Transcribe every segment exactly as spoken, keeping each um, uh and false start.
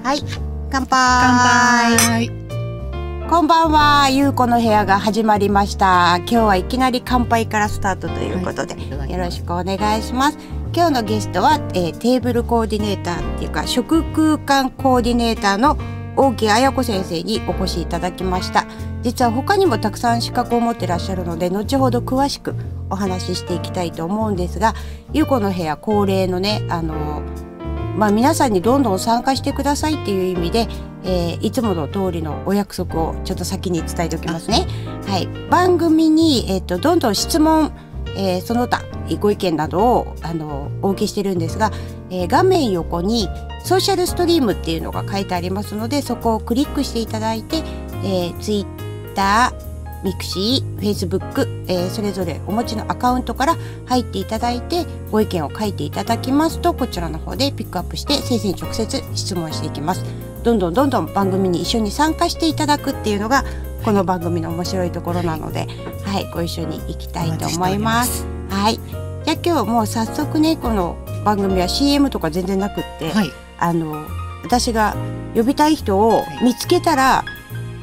はい、乾杯。 乾杯。 こんばんは、ゆうこの部屋が始まりました。今日はいきなり乾杯からスタートということで、はい、よろしくお願いします。今日のゲストは、えー、テーブルコーディネーターっていうか食空間コーディネーターの大木彩子先生にお越しいただきました。実は他にもたくさん資格を持ってらっしゃるので、後ほど詳しくお話ししていきたいと思うんですが、ゆうこの部屋恒例のね、あのまあ、皆さんにどんどん参加してくださいっていう意味で、えー、いつもの通りのお約束をちょっと先に伝えておきますね。はい、番組に、えー、とどんどん質問、えー、その他ご意見などをあのお受けしてるんですが、えー、画面横にソーシャルストリームっていうのが書いてありますので、そこをクリックしていただいて、えー、Twitter、ミクシー、Facebook、えー、それぞれお持ちのアカウントから入っていただいてご意見を書いていただきますと、こちらの方でピックアップして先生に直接質問していきます。どんどんどんどん番組に一緒に参加していただくっていうのがこの番組の面白いところなので、はい、ご一緒に行きたいと思います。はい、じゃあ今日もう早速ね、この番組は シーエム とか全然なくって、はい、あの私が呼びたい人を見つけたら、はい、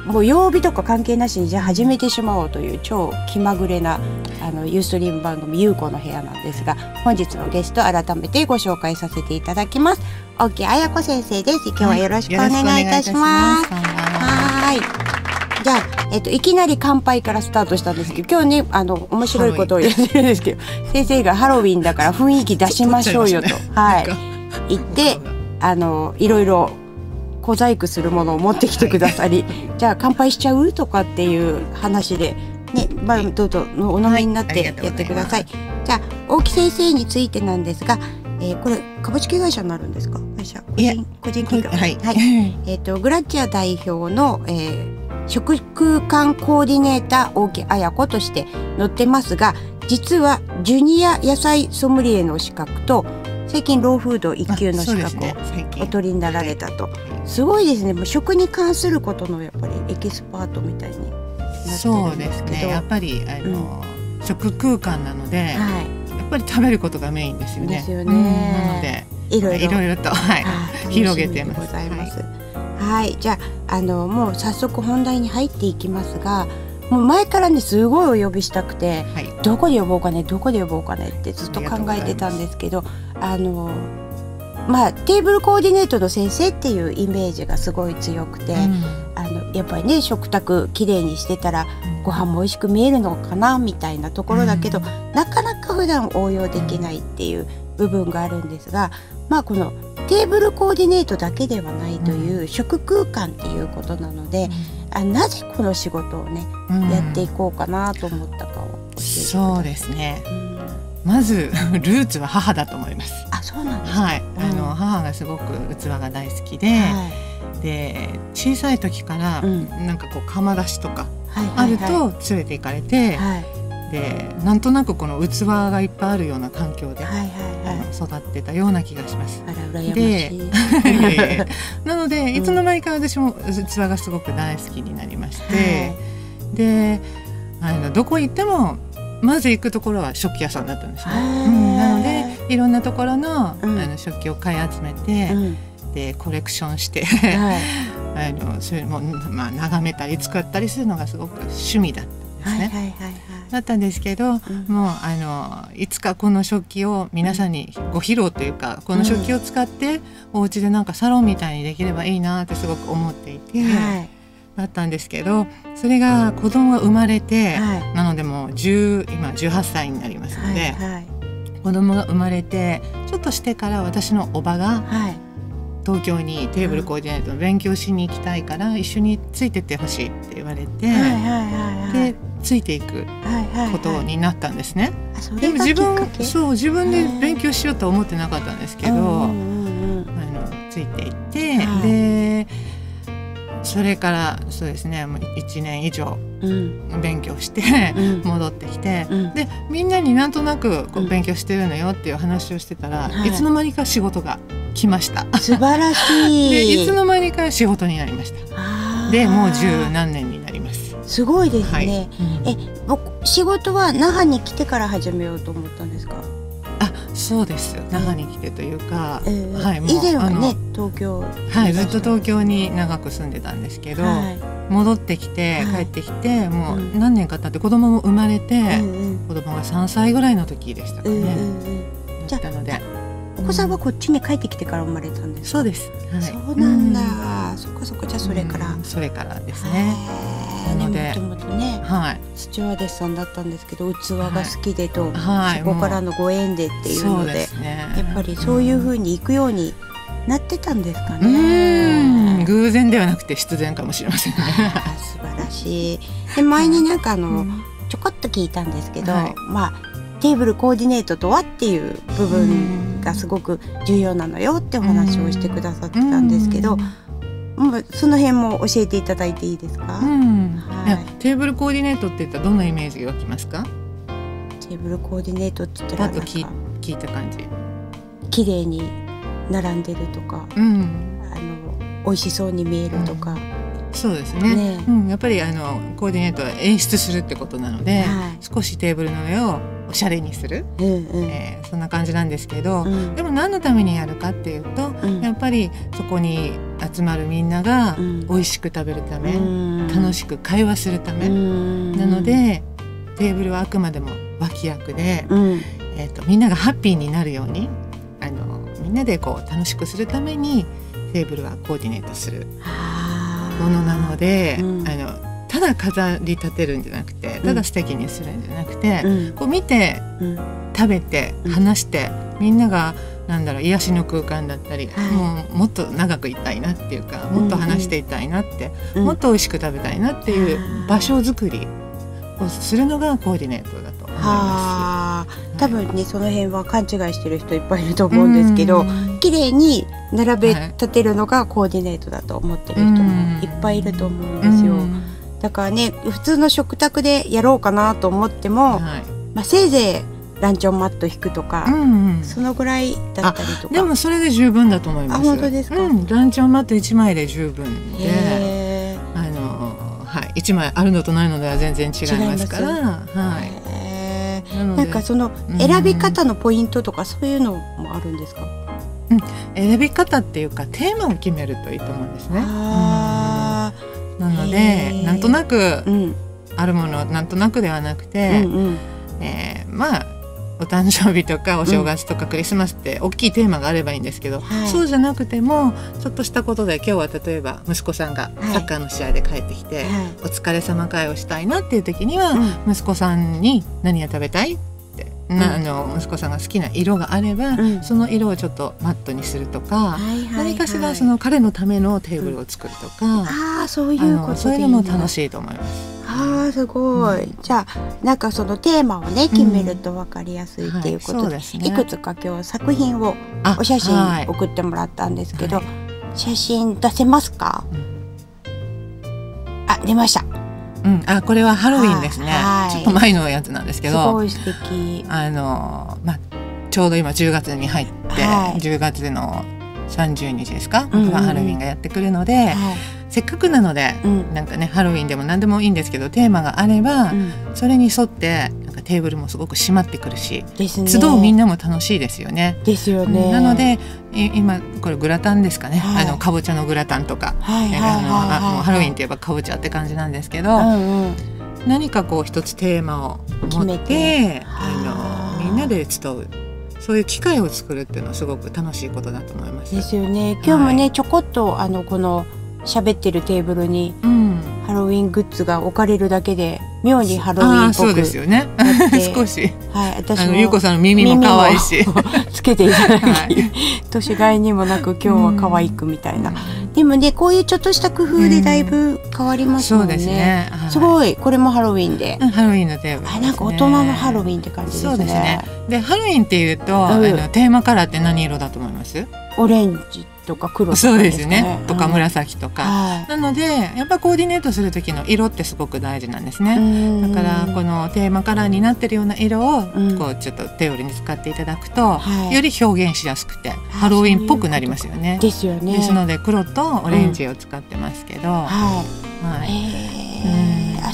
もう曜日とか関係なしにじゃあ始めてしまおうという超気まぐれなあのユーストリーム番組ゆうこの部屋なんですが、本日のゲスト改めてご紹介させていただきます。大木彩子先生です。今日はよろしくお願いいたします。はい。じゃあ、えっと、いきなり乾杯からスタートしたんですけど、今日ね、あの面白いことを言ってるんですけど、先生がハロウィンだから雰囲気出しましょうよと、はい、言ってあのいろいろ小細工するものを持ってきてくださり、はい、じゃあ乾杯しちゃうとかっていう話で、ね、まあ、どうぞお飲みになってやってください。はい、じゃあ大木先生についてなんですが、えー、これ株式会社になるんですか？会社個人個人企業、はい、はい、えっとグラッチア代表の、えー、食空間コーディネーター大木彩子として載ってますが、実はジュニア野菜ソムリエの資格と最近ローフードいっ級の資格をお取りになられたと。すごいですね。もう食に関することのやっぱりエキスパートみたいになってるんですけど。 そうですね。やっぱりあの、うん、食空間なので、はい、やっぱり食べることがメインですよね。 ですよね。 うん、なのでいろいろいろいろと、はい、広げてます。 ございます。はい、はい、じゃああのもう早速本題に入っていきますが、もう前からねすごいお呼びしたくて、はい、どこで呼ぼうかねどこで呼ぼうかねってずっと考えてたんですけど、あのまあテーブルコーディネートの先生っていうイメージがすごい強くて、うん、あのやっぱりね食卓きれいにしてたら、うん、ご飯も美味しく見えるのかなみたいなところだけど、うん、なかなか普段応用できないっていう部分があるんですが、まあこのテーブルコーディネートだけではないという食空間っていうことなので、うん、あなぜこの仕事をね、うん、やっていこうかなと思ったかを教えてください。 そうですね、うん、まずルーツは母だと思います。 あ、そうなんですか。 はい、うん、あの母がすごく器が大好きで、はい、で小さい時から、うん、なんかこう窯出しとかあると連れて行かれて、はいはい、でなんとなくこの器がいっぱいあるような環境で、はいはいはい、育ってたような気がします。 あら羨ましい。 でなのでいつの間にか私も器がすごく大好きになりまして、はい、であのどこ行ってもまず行くところは食器屋さんだったんですね。うん、なのでいろんなところの、うん、あの食器を買い集めて、うん、でコレクションして、はい、あのそれも、まあ、眺めたり作ったりするのがすごく趣味だったんですね。はいはいはいはい、だったんですけど、うん、もうあのいつかこの食器を皆さんにご披露というか、この食器を使ってお家でなんかサロンみたいにできればいいなってすごく思っていて、はい、だったんですけど、それが子供が生まれて、はい、なのでもうじゅう今じゅうはっさいになりますので、はいはい、子供が生まれてちょっとしてから私のおばが、はい、東京にテーブルコーディネートの勉強しに行きたいから一緒についてってほしいって言われて、はいはいはいはい、でついていくことになったんですね。はいはいはい、でも自分そう自分で勉強しようと思ってなかったんですけど、あのついていって、はい、でそれからそうですねいちねん以上勉強して、うん、戻ってきて、うん、でみんなになんとなくこう勉強してるのよっていう話をしてたら、うん、いつの間にか仕事が来ました。 素晴らしい。 でいつの間にか仕事になりました。でもう十何年になります。 すごいですね。はい、うん、え僕仕事は那覇に来てから始めようと思ったんですか？ あそうです。那覇に来てというか、 えーはい、もう以前はあのね東京はい、ずっと東京に長く住んでたんですけど、 はい戻ってきてはい帰ってきて、もううん何年か経って子供も生まれて、 うんうん子供がさんさいぐらいの時でしたかね。 うんうんうんだったので、 お子さんはこっちに帰ってきてから生まれたんですか？ そうです。はい、 そうなんだ、そっかそっか。じゃあそれから、 うんそれからですね。 へーなのでね、もともとねはい。 スチュワーデスさんだったんですけど器が好きでと、 はいそこからのご縁でっていうのそうでですね。 やっぱりそういう風に行くようになってたんですかうね。 ん、偶然ではなくて必然かもしれませんね。 あー素晴らしい。で前になんかあの、 うんちょこっと聞いたんですけど、 はいまあテーブルコーディネートとはっていう部分がすごく重要なのよってお話をしてくださってたんですけど、もうその辺も教えていただいていいですか？ うんはいいやテーブルコーディネートって言ったらどんなイメージが湧きますか？ テーブルコーディネートって言ったパッと聞いらなんか聞いた感じ。 綺麗に並んでるとか、 うん、 あの美味しそうに見えるとか、 そうですね。 ねうん、やっぱりあのコーディネートは演出するってことなので、 はい少しテーブルの上をおしゃれにする、 うんうんえーそんな感じなんですけど、 うんでも何のためにやるかっていうと、 うんやっぱりそこに集まるみんながうん美味しく食べるため、 うん楽しく会話するため、 うんなのでテーブルはあくまでも脇役で、 うんえー、とみんながハッピーになるようにあのみんなでこう楽しくするためにテーブルはコーディネートするあーものなので、 うんあのただ飾り立てるんじゃなくてただ素敵にするんじゃなくて、 うんこう見てうん食べてうん話して、みんながなんだろう癒しの空間だったり、 はいもうもっと長くいたいなっていうかもっと話していたいなって、 うんもっと美味しく食べたいなっていう場所づくりをするのがコーディネートだと思いまはあ、 す。 多分ねその辺は勘違いしてる人いっぱいいると思うんですけど、 うん綺麗に並べ立てるのがコーディネートだと思ってる人もいっぱいいると思うんですよ。 うんだからね普通の食卓でやろうかなと思っても、 はいまあ、せいぜいランチョンマット引くとか、 うんうんそのぐらいだったりとか。 でもそれで十分だと思います。 あ本当ですかうん、ランチョンマットいちまいで十分で、 へあのはいいちまいあるのとないのでは全然違いますから、はい。 へーなのでなんかそのうん選び方のポイントとかそういうのもあるんですか？ 選び方っていうかテーマを決めるといいと思うんですね。 あうんなのへでーなんとなくーうんあるものなんとなくではなくうて、 んうんえーまあお誕生日とかお正月とかクリスマスって大きいテーマがあればいいんですけど、 はいそうじゃなくてもちょっとしたことで今日は例えば息子さんがはいサッカーの試合で帰ってきて、 はいお疲れ様会をしたいなっていう時には、 うん息子さんに何が食べたいって、なあの息子さんが好きな色があれば、 うんその色をちょっとマットにするとか、 はいはいはい何かしらその彼のためのテーブルを作るとか、 ああそういあうことでのそういうのも楽いしいと思います。 ああすごい、 うんじゃあなんかそのテーマをね決めると分かりやすいっていうことで,、 はいそうですねいくつか今日作品をあお写真はい送ってもらったんですけど、 は写真出せますか？ うんあ出ました。 うん、あこれはハロウィンですね、 はいちょっと前のやつなんですけすどごい素敵。 あの、まあ、ちょうど今じゅうがつに入って、 はいじゅうがつのさんじゅうにちですか、 うんうんうんハロウィンがやってくるので、 はいせっかくなので、 うんなんかねハロウィンでも何でもいいんですけどテーマがあれば、 うんそれに沿ってなんかテーブルもすごく締まってくるし、 ですね。 集うみんなも楽しいですよね。 ですよね。 なのでい今これグラタンですかね、 はいあのかぼちゃのグラタンとか、 はいはいはいあのはいあもうハロウィンといえばかぼちゃって感じなんですけど、 うんうん何かこう一つテーマを持っ決めててはああのみんなで集うそういう機会を作るっていうのはすごく楽しいことだと思います。 ですよね。今日もね、 はいちょこっとあのこの喋ってるテーブルにうん、 ハロウィングッズが置かれるだけで妙にハロウィンっぽくあーそうですよねだって少しはい、私あものゆうこさんの耳も可愛いし耳もつけていただき、 はい年がいにもなく今日は可愛くみたいな、でもねこういうちょっとした工夫でだいぶ変わりますもね。 そうんですね、はいすごいこれもハロウィンで、 うんハロウィンのテーブルですね。 あなんか大人のハロウィンって感じですね。 そうですね。でハロウィンっていうと、 んあのテーマカラーって何色だと思います？ オレンジとか黒とかそうでですすかね。 ね。とかうん紫とか。 はいなのでやっぱコーディネートする時の色ってすごく大事なんですね。 うんだからこのテーマカラーになってるような色をうんこうちょっとテーブルに使っていただくと、 はいより表現しやすくてハロウィンっぽくなりますよね。 ですよね。 ですので黒とオレンジを使ってますけど、ははい。 い。 へえ。あ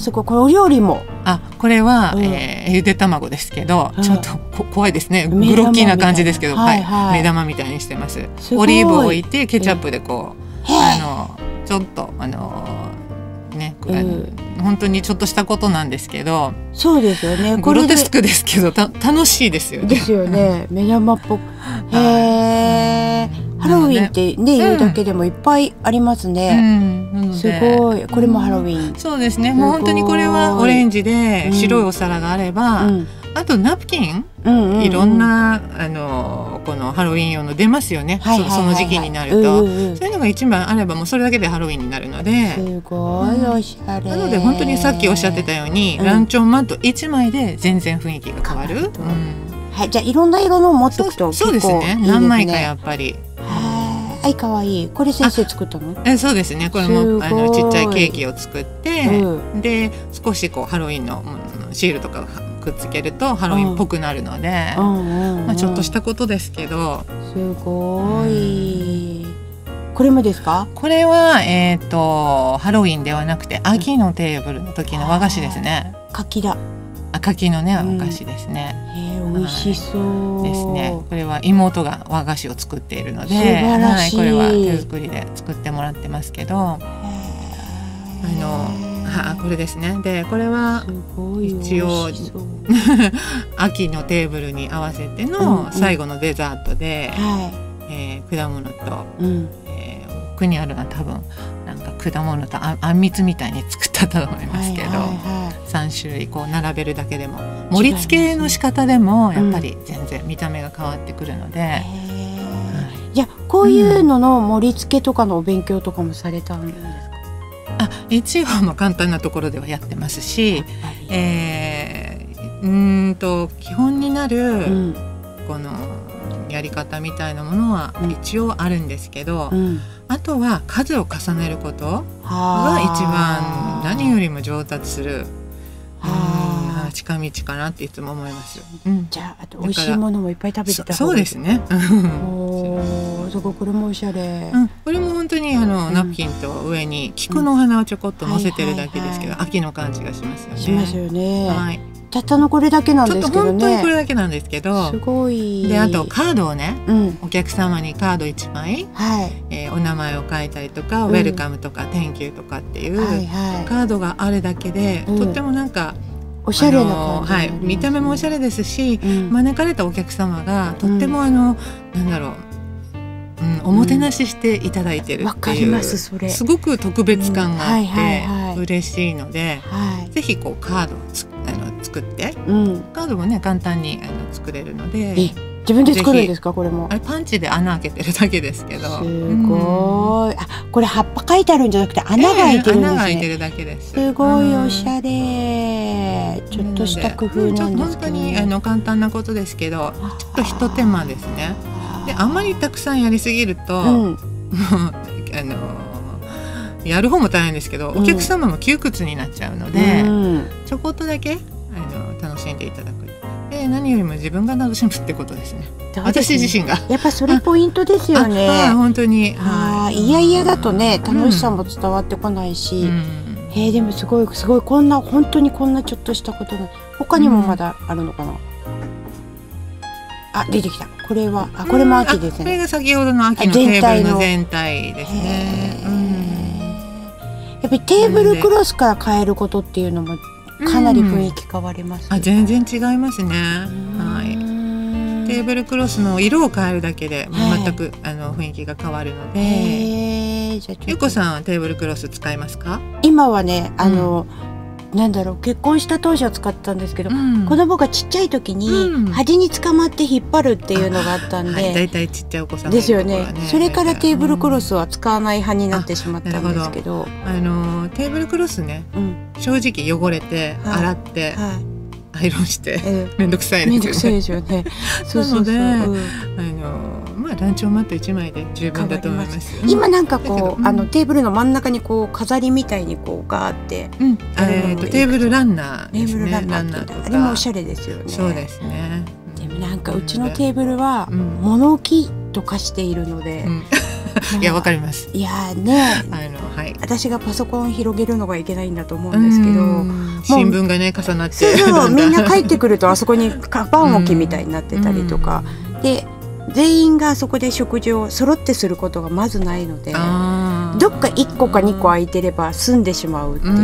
すごい、これお料理も。 あ、これは、 うんえー、ゆで卵ですけど、 うんちょっとこ怖いですね。 目玉グロッキーな感じですけど、 みたいなはいはい目玉みたいにしてます。 すごいオリーブを置いてケチャップでこう、 へえあのちょっとあのね、 うんあの本当にちょっとしたことなんですけど、 そうですよね。 グロテスこクですけどた楽しいですよね。 れでですよね。目玉っぽく。へえ。ハロウィンってね、言うだけでもいっぱいありますうね。 ん、なのすでごい。これもハロウィン。 そうですね。 すごいもう本当にこれはオレンジでうん白いお皿があれば、 うんあとナプキン、 うんうんうん、 いろんなあのこのハロウィン用の出ますよね。 はいはいはいはいそその時期になると、 うんうんうんそういうのが一番あればもうそれだけでハロウィンになるので。 すごいおしゃれ。 なので本当にさっきおっしゃってたように、 うんランチョンマットいちまいで全然雰囲気が変わる。 変わるうんはい、じゃあいろんな色のを持っておくとそう結構いいですね。 そうですね。何枚かやっぱり。 はい、可愛い。これ先生作ったの？ えそうですね。これすごいもあのちっちゃいケーキを作って、 うで少しこうハロウィンのうんシールとかがくっつけるとハロウィンっぽくなるので、 うんうんうん、 まあちょっとしたことですけど、 すごい。これもですか？ これはえっとハロウィンではなくて秋のテーブルの時の和菓子ですね。 柿だ。 あ、柿のねうんお菓子ですね。 えー、美味しそう。 ですね。これは妹が和菓子を作っているので、 素晴らしいはい、これは手作りで作ってもらってますけど、あへーのはこれですね。でこれはすごい美味し一応そう秋のテーブルに合わせてうんうんの最後のデザートで、 はえー果物と、 い。うん。 えー奥にあるのは多分なんか果物とああんみつみたいに作ったと思いますけど、 はいはいはいさん種類こう並べるだけでも盛り付けの仕方でもやっぱり全然見た目が変わってくるので、 へーじゃあこういうのの盛り付けとかのお勉強とかもされたんですか？ あ一応も簡単なところではやってますし、えー、うーんと基本になる、 うんこのやり方みたいなものは一応あるんですけど、 うん、 あとは数を重ねることがは一番何よりも上達するはうん近道かなっていつも思います。うんじゃああと美味しいものもいっぱい食べてたそそうですね。 おーすごいこれもおしゃれ、 うん、これも本当にあの、 うんナプキンと上に菊の花をちょこっと乗せてるだけですけど、 はいはいはい秋の感じがしますよね。 しますよね、 はい、 たったのこれだけなんちょっとですけど本当にこれねだけなんですけど、 すごいであとカードをね、 うんお客様にカードいちまい、 はいえーお名前を書いたりとか、 うんウェルカムとか Thank you とかっていう、 はいはいカードがあるだけで、 うんとってもなんかおしゃれなあの感じ、 はい、見た目もおしゃれですし、 うん招かれたお客様がとってもあの、なんだろう、うん、おもてなししていただいてるわっていう、 かりますそれすごく特別感があうんはいはいはいって嬉しいので、 はいぜひこうカードをつあの作ってうんカードもね簡単にあの作れるので、 え自分で作るんですかこれもあれパンチで穴開けてるだけですけど、 すごい、あこれ葉っぱ書いてあるんじゃなくて穴が開いてるんですね、 ええ穴が開いてるだけです。 すごいおしれ。 ゃれ、ちょっとした工夫なんですけど、 うんちょっと本当にあの簡単なことですけど、ちょっとひと手間ですね。であんまりたくさんやりすぎると、 うん、 もうあのやる方も大変ですけど、 うんお客様も窮屈になっちゃうので、 うんちょこっとだけあの楽しんでいただく。で何よりも自分が楽しむってことですね。 そうですね私自身が。 やっぱそれポイントですよね。 ああ本当に。 あはいいやいやだとね楽しさも伝わってこないし、 うんえー、でもすごいすごいこんな本当にこんなちょっとしたことが他にもまだあるのかな、あ出てきたこれはあこれも秋ですあこれね、 が先ほどの秋のあ全テーブル体のの全体ですね。 へーうんやっぱりテーブルクロスから変えることっていうのもかなり雰囲気変わります、 あ全然違いますね。はい。 いテーブルクロスの色を変えるだけではい全く、あの雰囲気が変わるので、 へーじゃあちょっとゆうこさんはテーブルクロス使いますか？ 今はねあの、なんだろう結婚した当初は使ってたんですけど、 うん子供がちっちゃい時に、 うん端に捕まって引っ張るっていうのがあったんで、 はい、だいたいちっちゃいお子さんがいですよるところはねそれからテーブルクロス、 スは使わない派になってしまったんですけど、 うんあのテーブルクロスねうん正直汚れて、 はい洗って、 はいアイロンしてえめんどくさいー、めんですよどくさいね。 ですよねそうそうそう、 なのでうんあのまあランチョンマットいちまいで十分だと思います。 今なんかだけどこう、 うんあのテーブルの真ん中にこう飾りみたいにこうガーってうん、 あれえーとテーブルランナーテーですね。 ブルランナーランナーとかってあれもおしゃれですよね。 そうですね。 でもなんかうちのテーブルはうん物置と化しているので、 うんいやわかります。 いやね、 あの、はい、 私がパソコン広げるのがいけないんだと思うんですけど、 新聞がね重なってそうそうみんな帰ってくるとあそこにカバン置きみたいになってたりとかで、全員がそこで食事を揃ってすることがまずないので、どっかいっこかにこ空いてれば済んでしまうっていう、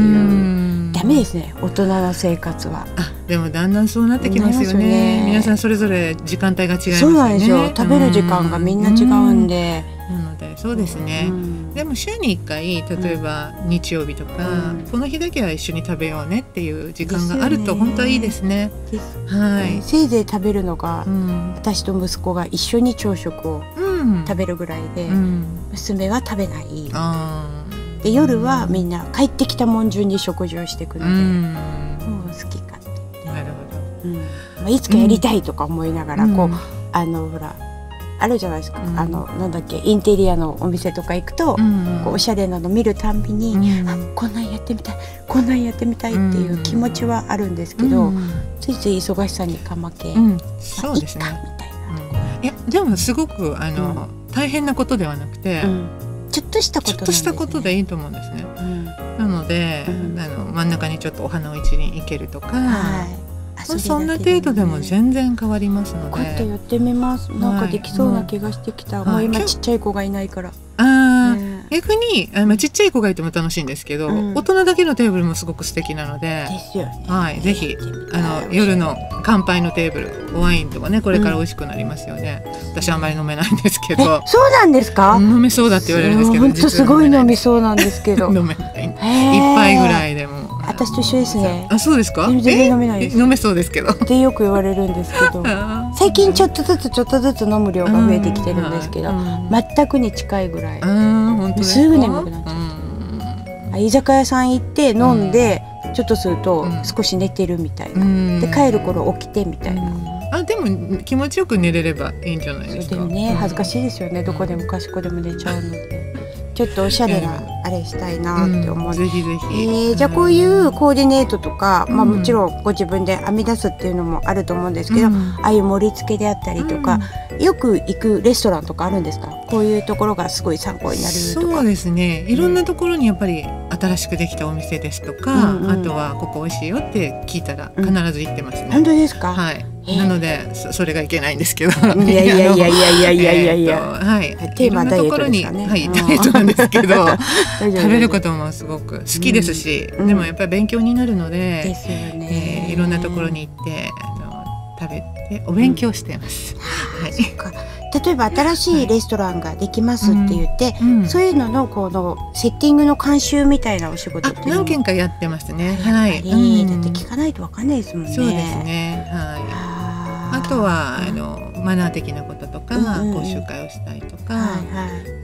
ダメですね大人の生活は。 あでもだんだんそうなってきますよね。皆さんそれぞれ時間帯が違いますよね。 そうなんですよ、食べる時間がみんな違うんで、 なのでそうですね、でも週にいっかい例えば日曜日とか、この日だけは一緒に食べようねっていう時間があると本当はいいですね。 はい、せいぜい食べるのが、私と息子が一緒に朝食を食べるぐらいで、娘は食べない。で夜はみんな帰ってきたもん順に食事をしていくので、もう好きかって。 なるほど。 うん、まあいつかやりたいとか思いながら、こうあのほらあるじゃないですか、あのなんだっけインテリアのお店とか行くと、こうおしゃれなの見るたんびに、あこんなんやってみたいこんなんやってみたいっていう気持ちはあるんですけど、ついつい忙しさにかまけ、 そうですねみたいな。いやでもすごくあの大変なことではなくて。 ちょっとしたことちょっとしたことでいいと思うんですね。なので、あの真ん中にちょっとお花を一輪生けるとか、そんな程度でも全然変わりますので。 こうやってやってみます。なんかできそうな気がしてきた。もう今ちっちゃい子がいないから。 ああ、逆にあちっちゃい子がいても楽しいんですけど、大人だけのテーブルもすごく素敵なので、はい、ぜひあの夜の乾杯のテーブル、おワインとかねこれから美味しくなりますよね。私あんまり飲めないんですけど。 そうなんですか？ 飲めそうだって言われるんですけど、 本当すごい飲みそうなんですけど。 飲めない。一杯ぐらいでも。 私と一緒ですね。 あ、そうですか？ 全然飲めないです。 飲めそうですけど。 ってよく言われるんですけど、最近ちょっとずつちょっとずつ飲む量が増えてきてるんですけど、全くに近いぐらい。すぐ眠くなっちゃう。居酒屋さん行って飲んでちょっとすると少し寝てるみたいな。で帰る頃起きてみたいな。 あ、でも気持ちよく寝れればいいんじゃないですか。 でもね、恥ずかしいですよね。どこでもかしこでも寝ちゃうので。ちょっとおしゃれなあれしたいなって思う、うん、 ぜひぜひ、 えー、じゃあこういうコーディネートとか、うん、まあ、もちろんご自分で編み出すっていうのもあると思うんですけど、うん、ああいう盛り付けであったりとか、うん、よく行くレストランとかあるんですか？こういうところがすごい参考になるとか。 そうですね、いろんなところにやっぱり新しくできたお店ですとか、うんうん、あとはここ美味しいよって聞いたら必ず行ってますね、うん、 本当ですか？ はい、なので そ, それがいけないんですけど、 いやいやいやいやいやいやいやいや、 はい、 テーマダイエットですかね。 はい、ダイエットなんですけど食べることもすごく好きですし、うん、でもやっぱり勉強になるので、 ですよね、 えー、いろんなところに行ってあの食べてお勉強しています、うん、はい、そっか。 例えば新しいレストランができますって言って、はい、うん、そういうののこのセッティングの監修みたいなお仕事っていうのも何件かやってますね。はい、 うん、だって聞かないとわかんないですもんね。 そうですね、はい。あとはあのマナー的なこととか、うんうん、講習会をしたりとか、はいはい、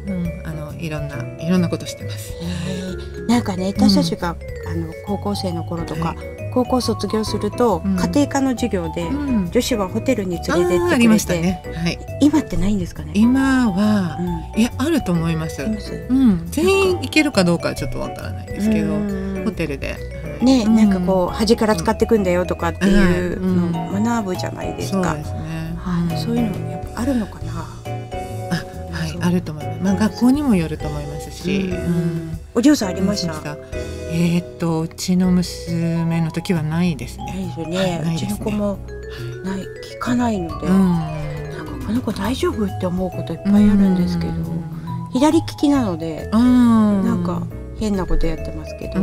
うん、あのいろんないろんなことしてます。 なんかね、私たちが、うん、あの高校生の頃とか、はい、高校卒業すると、うん、家庭科の授業で、うん、女子はホテルに連れてってくれて、ありましたね、はい、今ってないんですかね？ 今は、うん、いやあると思います。うん、全員行けるかどうかはちょっとわからないですけど、ホテルで。 ね、うん、なんかこう端から使ってくんだよとかっていうの、うん、学ぶじゃないですか。そうですね、はい、そういうのやっぱあるのかな。あ、 はい、あると思います。まあ学校にもよると思いますし、うんうん、 お嬢さんありました？ えー、っとうちの娘の時はないですね。 ないですよね。はい、うちの子もない、聞かないので、うん、なんかこの子大丈夫って思うこといっぱいあるんですけど、うん、左利きなので、うん、なんか変なことやってますけど、うん、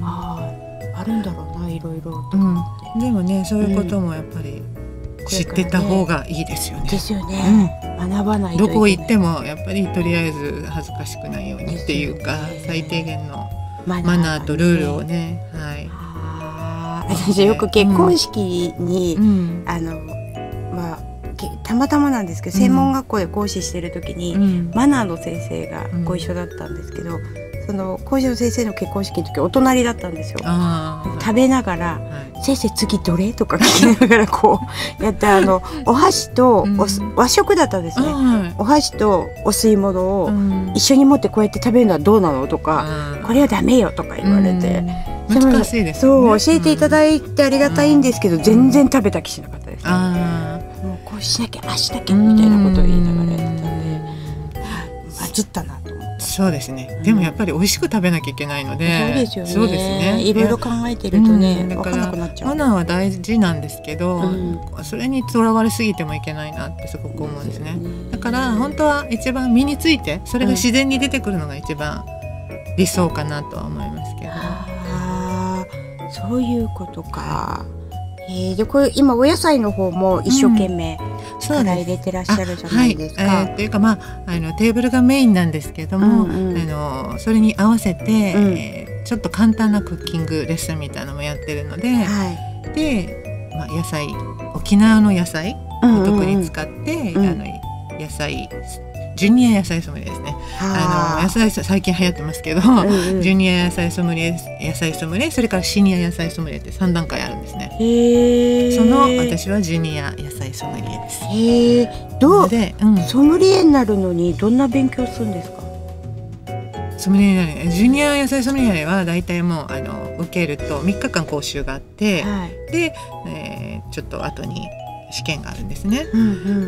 ああるんだろうな、いろいろと思って、 うん、でもね、そういうこともやっぱり知ってた方がいいですよね。 ですよね、うん、学ばないといけない。 どこ行ってもやっぱりとりあえず恥ずかしくないようにっていうか、最低限のマナーとルールをね、はい。 あ、私よく結婚式に、うん、あのまあたまたまなんですけど、専門学校で講師してる時に、うん、マナーの先生がご一緒だったんですけど、うん、その講師の先生の結婚式の時お隣だったんですよ。食べながら、はい、先生次どれとか聞きながらこうやって、あのお箸とお、うん、和食だったんですね、はい、お箸とお吸い物を一緒に持ってこうやって食べるのはどうなのとか、うん、これはダメよとか言われて、 うん、難しいですよね。 そう教えていただいてありがたいんですけど、うん、全然食べた気しなかったですね。あ、もうこうしなきゃあしなきゃみたいなことを言いながらやってたんで、 移ったなと思って。 そうですね。でもやっぱり美味しく食べなきゃいけないので、 そうですよね。 そうですね。 いろいろ考えてるとね、 うん、だか分からなくなっちゃう。 マナーは大事なんですけど、 うん、 それにとらわれすぎてもいけないなってすごく思うんですね。 ですよね。 だから本当は一番身について、それが自然に出てくるのが一番理想かなとは思いますけど。 ああ、そういうことか。えー、でこれ今お野菜の方も一生懸命力入れてらっしゃるじゃないですか。 はい、えー、っていうかまああのテーブルがメインなんですけども、うんうん、あのそれに合わせて、うん、えー、ちょっと簡単なクッキングレッスンみたいなのもやってるので、はい、で、まあ、野菜沖縄の野菜を特に使って、うんうんうん、あの野菜ジュニア野菜ソムリエですね。あの野菜最近流行ってますけど、うんうん、ジュニア野菜ソムリエ、野菜ソムリエ、それからシニア野菜ソムリエってさん段階あるんですね。へー。その私はジュニア野菜ソムリエです。 へー。どうで、うん、ソムリエになるのにどんな勉強するんですか？ ソムリエになる、ジュニア野菜ソムリエはだいたいもうあの受けるとみっかかん講習があって、はい、で、えー、ちょっと後に試験があるんですね。うんうん、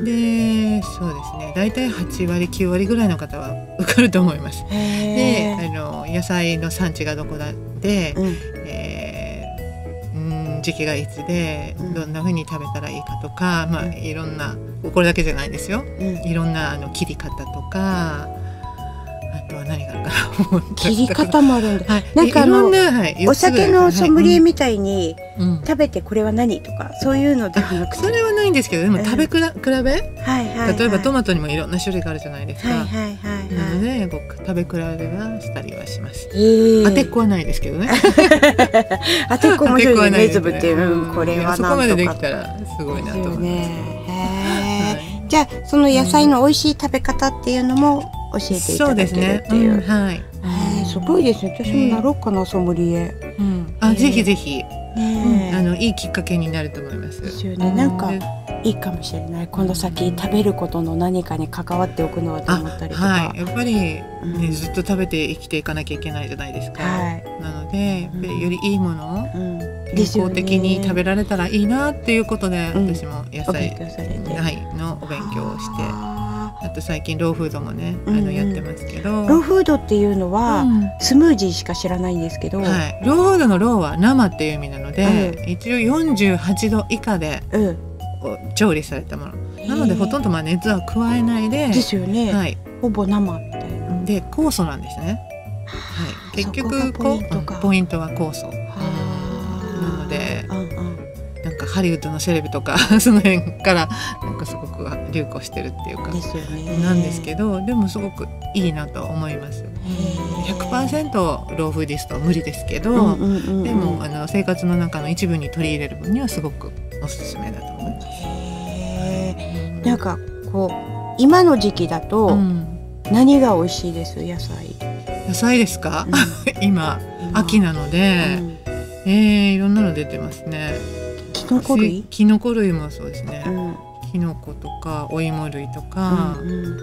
で、そうですね。だいたいはちわりきゅうわりぐらいの方は受かると思います。で、あの野菜の産地がどこだで、うん、えー、うん、時期がいつで、うん、どんな風に食べたらいいかとか、まあいろんなこれだけじゃないんですよ。うん、いろんなあの切り方とか。あとは何があるかな。 切り方もあるんだ。 はい、 なんかあの、 はい、 お酒のソムリエみたいに、はい、うん、食べてこれは何とかそういうのではなくて、 それはないんですけど、でも食べくら、うん、比べ、はいはいはい、例えばトマトにもいろんな種類があるじゃないですか。 はいはいはいはい、 なので僕食べ比べはしたりはします。当てっこはないですけどね。 当てっこ面白いね、メズブっていう、うん、これはなんとか。 そこまでできたらすごいなと思います。 ね、じゃあその野菜の美味しい食べ方っていうのも教えていただけるっていう。 うん、はい。 えー、すごいですね。私もなろうかな、ソムリエ。 うん、あ、えー、ぜひぜひ、ね、うん、あのいいきっかけになると思います。 ですよね。なんかいいかもしれない。今度先食べることの何かに関わっておくのはと思ったりとか。 はい。やっぱり、ね、うん、ずっと食べて生きていかなきゃいけないじゃないですか。はい。なので、やっぱりよりいいものを、うん、健康的に食べられたらいいなっていうことで、うん、私も野菜、はい、のお勉強をして。あと最近ローフードもね、あのやってますけど、うん、 ローフードっていうのは、うん、スムージーしか知らないんですけど、はい、 ローフードのローは生っていう意味なので、うん、一応よんじゅうはちど以下で、うん、調理されたものなので、ほとんどまあ熱は加えないでですよね、はい、ほぼ生みたいなで酵素なんですね、はい、結局ポイントか、 ポイントは酵素なので、うんうん、なんかハリウッドのセレブとかその辺からなんかすごく流行してるっていうかですよね、 なんですけど、でもすごくいいなと思います。ひゃくパーセント ローフーディストは無理ですけど、うんうんうんうん、でもあの生活の中の一部に取り入れる分にはすごくおすすめだと思います。 へー、なんかこう今の時期だと、うん、何が美味しいです？野菜野菜ですか、うん、今, 今秋なので、うん、えー、いろんなの出てますね。 キノコ類キノコ類もそうですね、うん、キノコとかお芋類とか、うんうん、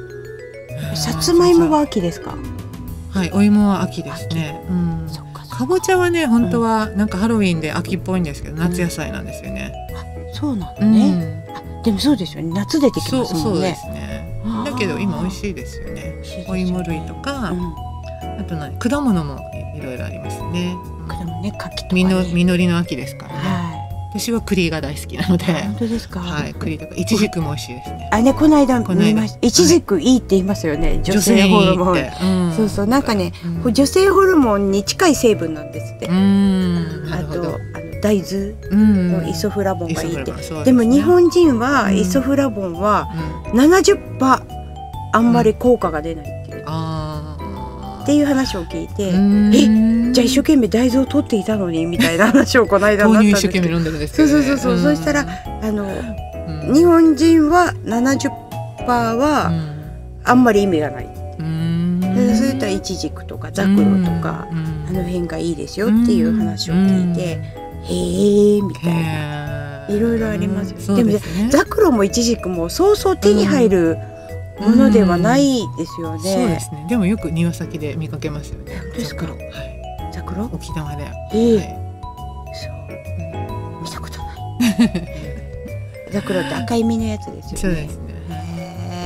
さつまいもは秋ですか？ はい、お芋は秋ですね、うん、そっかそっか。かぼちゃはね本当はなんかハロウィンで秋っぽいんですけど、うん、夏野菜なんですよね、 あ、そうなんだね、うん、あ、でもそうですよね、夏出てきますもんね。 そう、そうですね。だけど今美味しいですよね、お芋類とか、うん、あと何果物もいろいろありますね。 果物ね、柿とか、 ね、実りの秋ですからね、はい、私は栗が大好きなので。 本当ですか？ はい、栗とかイチジクも美味しいですね。 あ、ね、この間見ました。イチジクいいって言いますよね、はい、女性ホルモン、うん、そうそう、なんかね、うん、女性ホルモンに近い成分なんですって。うん、あとあの大豆のイソフラボンがいいって、うん、 で, ね、でも日本人はイソフラボンは ななじゅっパーセント あんまり効果が出ないっていう、うん、あっていう話を聞いて、え、じゃあ一生懸命大豆を取っていたのにみたいな話をこの間になったんですけど、 豆乳一生懸命飲んでるんですけど、ね、 そうそうそうそう、うん、そしたらあの、うん、日本人は ななじゅっパーセント はあんまり意味がない、うん、そういったイチジクとかザクロとか、うん、あの辺がいいですよっていう話を聞いて、うん、へーみたいな、いろいろありますよ、うん、で, でもザクロもイチジクもそうそう手に入る、うん、ものではないですよね、うん、 そうですね。でもよく庭先で見かけますよね。 本当ですか？はい、ザクロ沖縄で、 えーはい、そう、うん、見たことないザクロって赤い実のやつですよね。 そうですね。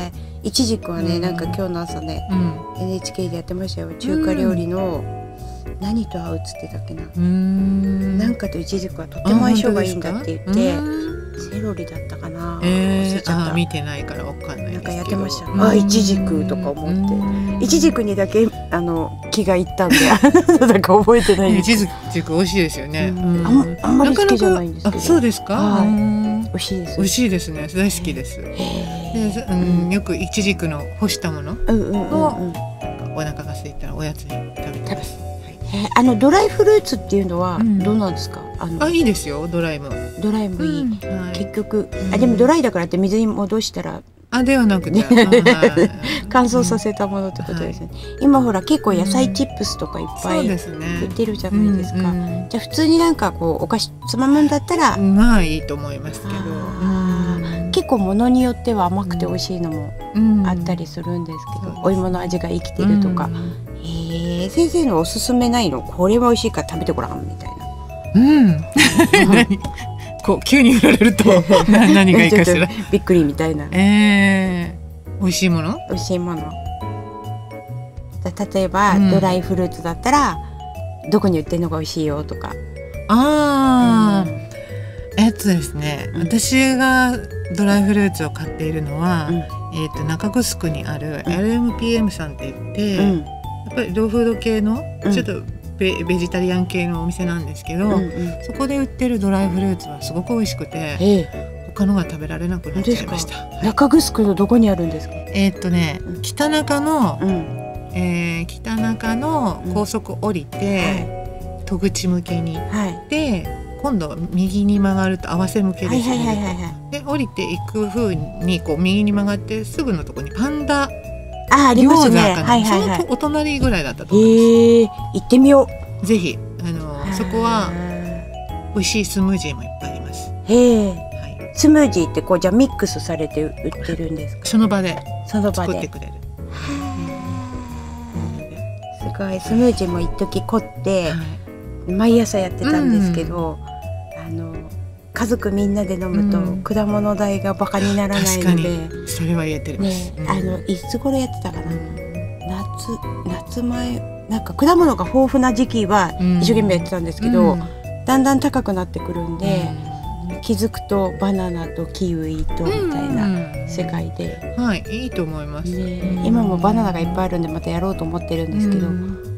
いちじくはね、 うんなんか今日の朝ね、 うん、 エヌエイチケー でやってましたよ。中華料理の、何と合うっつってたっけな、 うーん、 なんかといちじくはとても相性がいいんだって言って、 あ本当ですか？ セロリだったかな、 えー、 忘れちゃった。 あ見てないからわかんないですけど、 なんかやってました。 うん、 あ、いちじくとか思って、いちじくにだけあの気がいったんでだか覚えてないんです。 いちじく美味しいですよね。 うんうん、あんあんまり好きじゃないんですけど。 あ、そうですか。 はい、 うん、 美味しいです。 美味しいですね。大好きです。で、うん、よくいちじくの干したものをお腹が空いたらおやつに食べてます。 えー、あのドライフルーツっていうのはどうなんですか？うん、あのあ、いいですよ、ドライも。 ドライもいい。うん、はい、結局、 うん、 あ、でもドライだからって水に戻したら。 あ、ではなくて乾燥させたものってことですね。うん、はい、今ほら結構野菜チップスとかいっぱい売ってるじゃないですか。じゃあ普通になんかこうお菓子つまむんだったらまあいいと思いますけど、 結構ものによっては甘くて美味しいのもあったりするんですけど、うん、お芋の味が生きてるとか。うん、えー、先生のおすすめないの？これは美味しいから食べてごらんみたいな。 うん。こう急に振られると何がいいかしら。 びっくりみたいな。 ええー、美味しいもの？ 美味しいもの。例えば、うん、ドライフルーツだったらどこに売ってるのが美味しいよとか。 ああ、うん、えっとですね、うん、私がドライフルーツを買っているのは、うん、えっと中城にある エルエムピーエム さんって言って、うん、やっぱりローフード系のちょっとベ、ベジタリアン系のお店なんですけど、うんうん、そこで売ってるドライフルーツはすごく美味しくて、ええ、他のが食べられなくなっちゃいました。 中城のどこにあるんですか？ えー、っとね、うん、北中の、うん、えー、北中の高速降りて、うん、はい、戸口向けに、はい、で今度は右に曲がると合わせ向けですね。で降りていく風にこう右に曲がってすぐのところにパンダ餃子かな、はいはいはい、そのお隣ぐらいだったと思います。えー、行ってみよう。ぜひあのそこは美味しいスムージーもいっぱいあります。 へー、はい、スムージーってこうじゃあミックスされて売ってるんですか？ その場でその場で作ってくれる。 すごい。スムージーも一時凝って、はい、毎朝やってたんですけど、うん、あの家族みんなで飲むと、うん、果物代がバカにならないので、 それは言えてる、ね、 うん、あのいつ頃やってたかな、夏夏前なんか果物が豊富な時期は一生懸命やってたんですけど、うん、だんだん高くなってくるんで、うん、気づくとバナナとキウイとみたいな世界で、 うん、はいいいと思います、 ね、今もバナナがいっぱいあるんでまたやろうと思ってるんですけど、うん、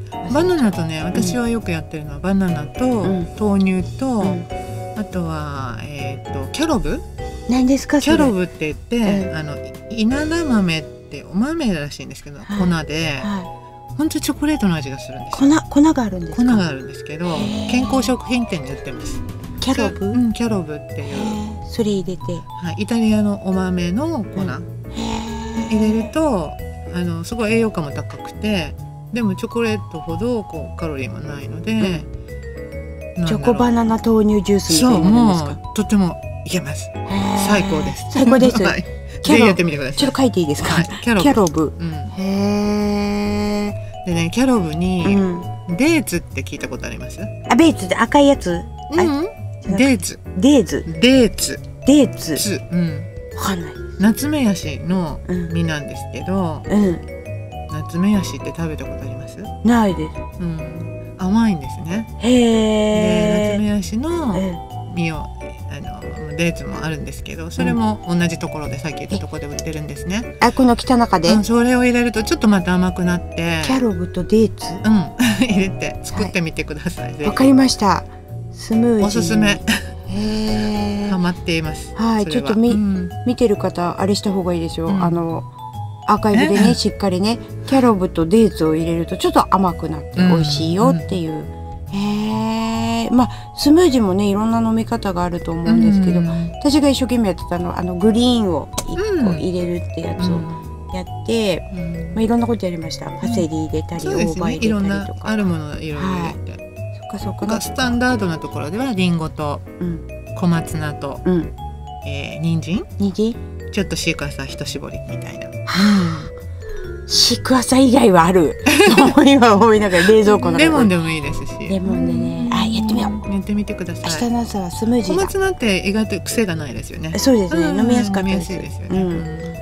バナナとね私はよくやってるのは、うん、バナナと豆乳と、うん、あとは、えー、とキャロブ。 何ですかそれ？ キャロブって言って、うん、あの稲田豆ってお豆らしいんですけど、はい、粉で、はい、本当にチョコレートの味がするんですよ。粉、粉があるんですか？ 粉があるんですけど健康食品店に売ってます。 キャロブ？ うん、キャロブっていう、 それ入れて、 はい、イタリアのお豆の粉、うん、入れるとあのすごい栄養価も高くて、でもチョコレートほどこうカロリーもないので、 うん、チョコバナナ豆乳ジュースみたいなのですか？ そう、もうとてもいけます。最高です。 最高です。 はい、ぜひやってみてください。 ちょっと書いていいですか？はい、 キャロブ。 キャロブ。 うん、 へー。でね、キャロブに、うん、デーツって聞いたことあります？ あ、ベーツで赤いやつ？ うん、デーツ。 デーツ。 デーツ。 デーツ。 ツ。うん。 わかんない。 ナツメヤシの実なんですけど、うん、ナツメヤシって食べたことあります？ ないです。 うん。甘いんですね。 へえ。 で、ナツメヤシの実を、あのデーツもあるんですけど、それも同じところで、さっき言ったところで売ってるんですね。 あ、この北中で、 うん、それを入れるとちょっとまた甘くなって、 キャロブとデーツ、 うん、入れて作ってみてください。 わ、はい、かりました。スムージーおすすめ。 へー、 ハマっています。 はい、ちょっとみ、うん、見てる方あれした方がいいですよ。うん、あのアーカイブでね、しっかりね、キャロブとデーツを入れるとちょっと甘くなって美味しいよっていう。うんうん、へー、まあスムージーもねいろんな飲み方があると思うんですけど、うん、私が一生懸命やってたのはあのグリーンをいっこ入れるってやつをやって、うん、まあ、いろんなことやりました。パセリ入れたり、うん、大葉入れたりとか、いろんなあるものいろいろ入れて、はい、そっかそっか。スタンダードなところではリンゴと小松菜と、うん、えー、人参人参ちょっとシークワーサー一絞りみたいな、 うん、シークワーサー以外はある今思いながら冷蔵庫の中でレモンでもいいですし、 レモンでね、あ、やってみよう。 やってみてください。 明日の朝はスムージーだ。 小松菜って意外と癖がないですよね。 そうですね、うん、飲みやすかったです。 飲みやすいですよね。うん、 豊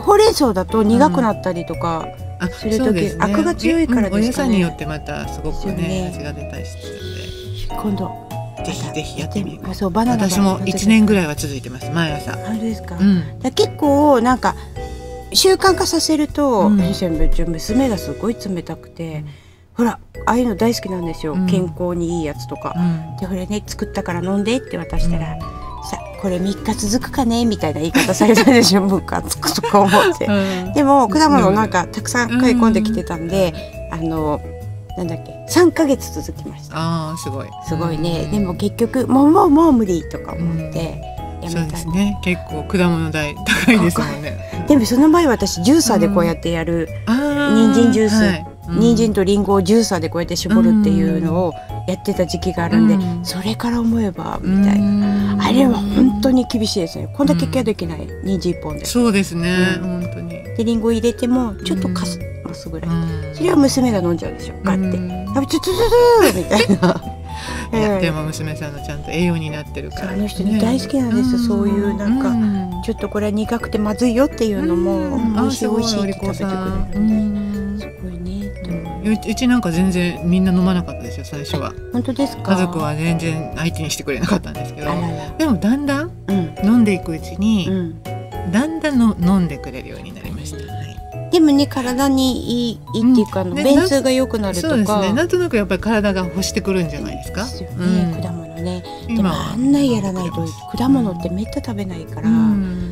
ほうれん草だと苦くなったりとかする時、うん、アクが強いからですかね。 お野菜によってまたすごくね、ね味が出たりするんで、 今度ぜひぜひやってみて。 そう、バナナ私もいちねんぐらいは続いてます、毎朝。 あれですか、 うん、 だ結構なんか習慣化させると、うん、娘がすごい冷たくて、うん、ほらああいうの大好きなんですよ、うん、健康にいいやつとか、うん、でこれね作ったから飲んでって渡したら、うん、さこれみっか続くかねみたいな言い方されたでしょムカつくとか思って、うん、でも果物なんかたくさん買い込んできてたんで、うん、あのなんだっけさんかげつ続きました。 あーすごいすごいね、うん、でも結局もうもうもう無理とか思って、 うん、やめた。そうですね、結構果物代高いですもんね。 でもその前私ジューサーでこうやってやる、うん、人参ジュース、はい、うん、人参とリンゴをジューサーでこうやって絞るっていうのをやってた時期があるんで、うん、それから思えばみたいな、うん、あれは本当に厳しいですね。こんだけケアできない、うん、人参いっぽんで。 そうですね、うん、本当に。 でリンゴ入れてもちょっとかすますぐらい、うん、それは娘が飲んじゃうでしょ、ガッて、うん、食べちゃつつつみたいな。 いやでも娘さんのちゃんと栄養になってるから、 あの人に大好きなんですよ、ね、そういうなんか、うん、ちょっとこれは苦くてまずいよっていうのも、うん、美味しい美味しいって食べてくれるんで、すごいね。 う, うちなんか全然みんな飲まなかったですよ最初は。 本当ですか？ 家族は全然相手にしてくれなかったんですけど、でもだんだん飲んでいくうちに、うん、だんだんの飲んでくれるようになりました、はい、でもね体にいい、いいっていうか、うん、便通が良くなるとか、 そうですね、なんとなくやっぱり体が欲してくるんじゃないですか。 ですよね、うん、果物ね。でもあんなやらないと果物ってめった食べないから、うん、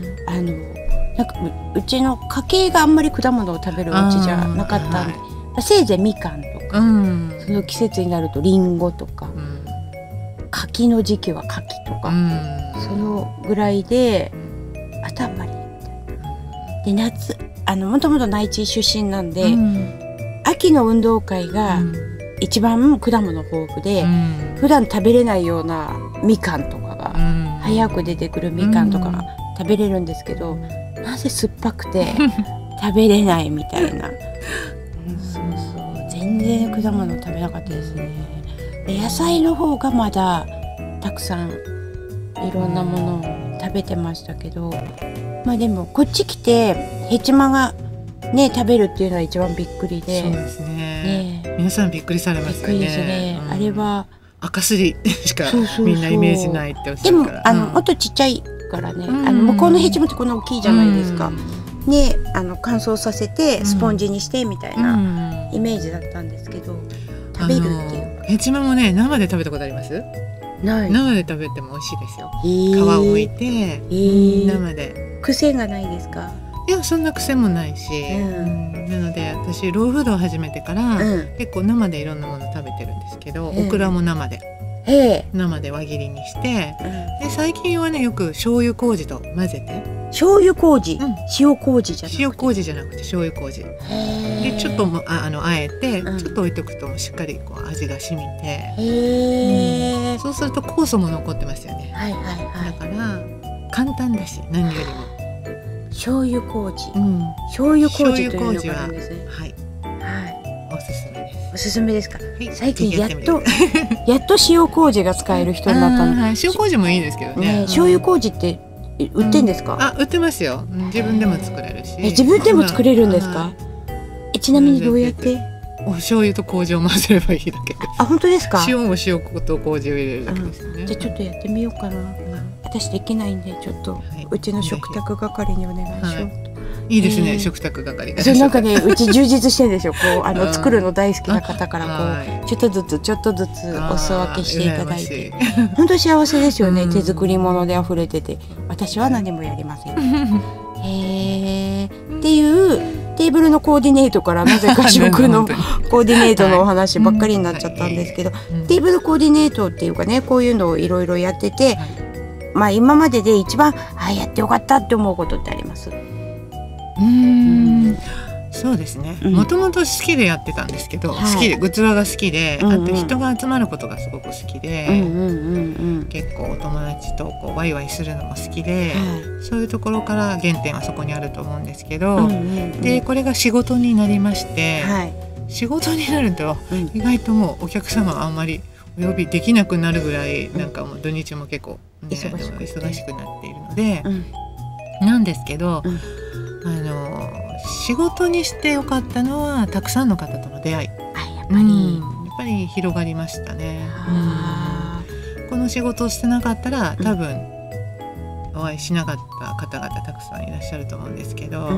あのなんか う, うちの家系があんまり果物を食べるお家じゃなかったんで、せいぜいみかんとか、うん、その季節になるとりんごとか、うん、柿の時期は柿とか、うん、そのぐらいで、あとあんまりみたいな。で夏あのもともと内地出身なんで、うん、秋の運動会が一番果物豊富で、うん、普段食べれないようなみかんとかが、うん、早く出てくるみかんとかが食べれるんですけど、うん、なぜ酸っぱくて食べれないみたいな。そうそう全然果物食べなかったですね。で野菜の方がまだたくさんいろんなものを食べてましたけど、まあでもこっち来てヘチマがね食べるっていうのは一番びっくりで。 そうですね、ね、皆さんびっくりされますよね。 びっくりですね、うん、あれは赤すりしかみんなイメージないっておっしゃるから。 でもあの、うん、もっとちっちゃいからね、うん、あの向こうのヘチマってこんな大きいじゃないですか、うん、ね、あの乾燥させてスポンジにしてみたいなイメージだったんですけど、食べるっていうヘチマもね生で食べたことあります？ない。生で食べても美味しいですよ、えー、皮を剥いて、えー、生で。 癖がないですか？ いやそんな癖もないし、うん、なので私ローフードを始めてから、うん、結構生でいろんなもの食べてるんですけど、うん、オクラも生で、生で輪切りにして、うん、で最近はねよく醤油麹と混ぜて。 醤油麹、うん、塩麹じゃなくて。 塩麹じゃなくて醤油麹でちょっとああのあえて、うん、ちょっと置いとくとしっかりこう味が染みて、へ、うん、そうすると酵素も残ってますよね、はいはいはい、だから簡単だし何よりも醤油麹、うん、醤油麹というのがあるんですね。 はい、はい、おすすめです。 おすすめですか？はい、最近やっとやっと塩麹が使える人になったので、はい、 塩麹もいいですけどね。ね、 醤油麹って売ってんですか？ うん、あ、売ってますよ。自分でも作れるし。 え、自分でも作れるんですか？え、ちなみにどうやって？ お醤油と麹を混ぜればいいだけです。 あ、本当ですか？ 塩も塩と麹を入れるだけですね。 うん、じゃあちょっとやってみようかな。うん、私できないんでちょっと、はい、うちの食卓係にお願いします。はい、 いいですね、えー、食卓係が。 そうなんかね、うち充実してるんですよ。こうあの作るの大好きな方からこうちょっとずつちょっとずつお裾分けしていただいて、本当幸せですよね。手作り物で溢れてて、私は何もやりません。へーっていうテーブルのコーディネートからなぜか食のコーディネートのお話ばっかりになっちゃったんですけど、テーブルコーディネートっていうかね、こういうのをいろいろやってて、まあ今までで一番あやってよかったって思うことってあります？ うーん、そうですね、もともと好きでやってたんですけど、はい、好きで器が好きで、うんうん、あと人が集まることがすごく好きで、うんうんうんうん、結構お友達とこうワイワイするのも好きで、はい、そういうところから原点はそこにあると思うんですけど、うんうんうん、でこれが仕事になりまして、はい、仕事になると意外ともうお客様があんまりお呼びできなくなるぐらい、うん、なんかもう土日も結構、ね、忙しく、忙しくなっているので、うん、なんですけど、うん、 あの仕事にしてよかったのはたくさんの方との出会い。 あ、やっぱり、 うん、やっぱり広がりましたね。うん、この仕事をしてなかったら多分、うん、お会いしなかった方々たくさんいらっしゃると思うんですけど、うんうん、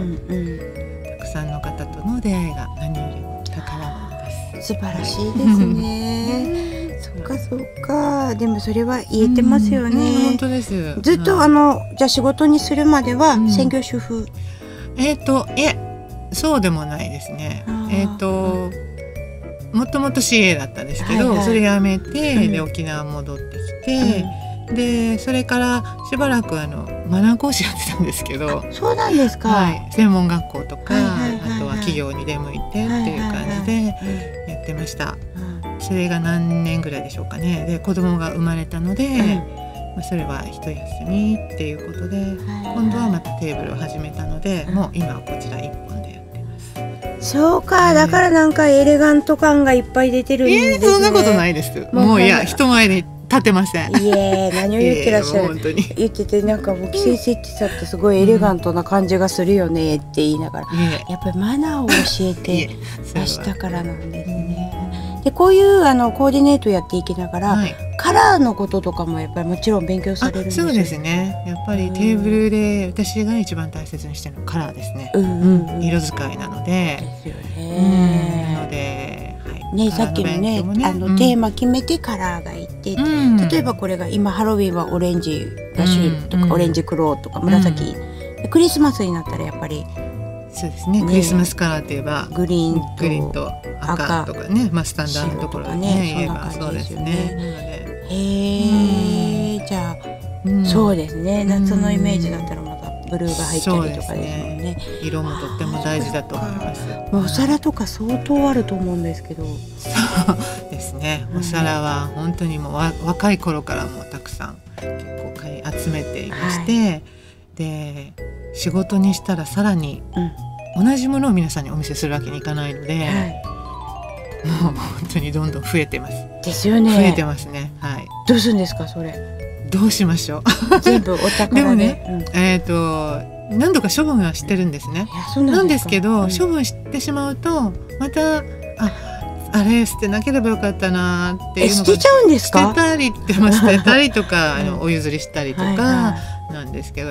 たくさんの方との出会いが何よりも宝物です。 素晴らしいですね。そっかそっか。でもそれは言えてますよね。 うんうん、本当です。 ずっとあのじゃあ仕事にするまでは専業主婦。うん、 えっ、ー、といえそうでもないですね。えっ、ー、ともともと シーエー だったんですけど、はいはい、それ辞めて、うん、で沖縄戻ってきて、うん、でそれからしばらくあのマナー講師やってたんですけど。 そうなんですか。 はい、専門学校とか、はいはいはいはい、あとは企業に出向いてっていう感じでやってました。それが何年ぐらいでしょうかね。で子供が生まれたので、うん、まあ、それは一休みっていうことで、今度はまたテーブルを始めたので、うん、もう今はこちら一本でやってます。 そうか、だからなんかエレガント感がいっぱい出てるんですね。 えー、そんなことないです。もういや人前に立てません。 いえ、何を言ってらっしゃる。言っててなんかもう先生ってさってすごいエレガントな感じがするよねって言いながら、うん、やっぱりマナーを教えて出したからなんですね。でこういうあのコーディネートやっていきながら、はい、カラーのこととかもやっぱりもちろん勉強されるんですよ。 そうですね。やっぱりテーブルで私が一番大切にしてるのはカラーですね。うんうんうん、色使いなので。ですよね。なので、はい、 ね、さっきのね、ね、あの、うん、テーマ決めてカラーがいって、うん、例えばこれが今ハロウィンはオレンジが主流とか、うん、オレンジ黒とか紫、うん、クリスマスになったらやっぱり。 そうですね、ね、クリスマスカラーといえばグリーン と, グリーンと赤とかね、まあ、スタンダードのところでね言えばそうですね。 へえ、じゃあ、うん、そうですね、夏のイメージだったらまたブルーが入ったりとかですもんね。 色もとっても大事だと思います。 もうお皿とか相当あると思うんですけど。 そうですね、お皿は本当にもうわ若い頃からもたくさん結構買い集めていまして、はい、で仕事にしたらさらに同じものを皆さんにお見せするわけにいかないので、はい、もう本当にどんどん増えてます。 ですよね。 増えてますね。はい。 どうするんですかそれ。 どうしましょう。 全部お宝で。 でもね、うん、えっと何度か処分はしてるんですね。なんですけど、うん、処分してしまうとまたああれ捨てなければよかったなっていうのが捨てちゃうんですか。 捨てたりってまあ捨てたりとかあのお譲りしたりとか。はいはい、なんですけど、うん、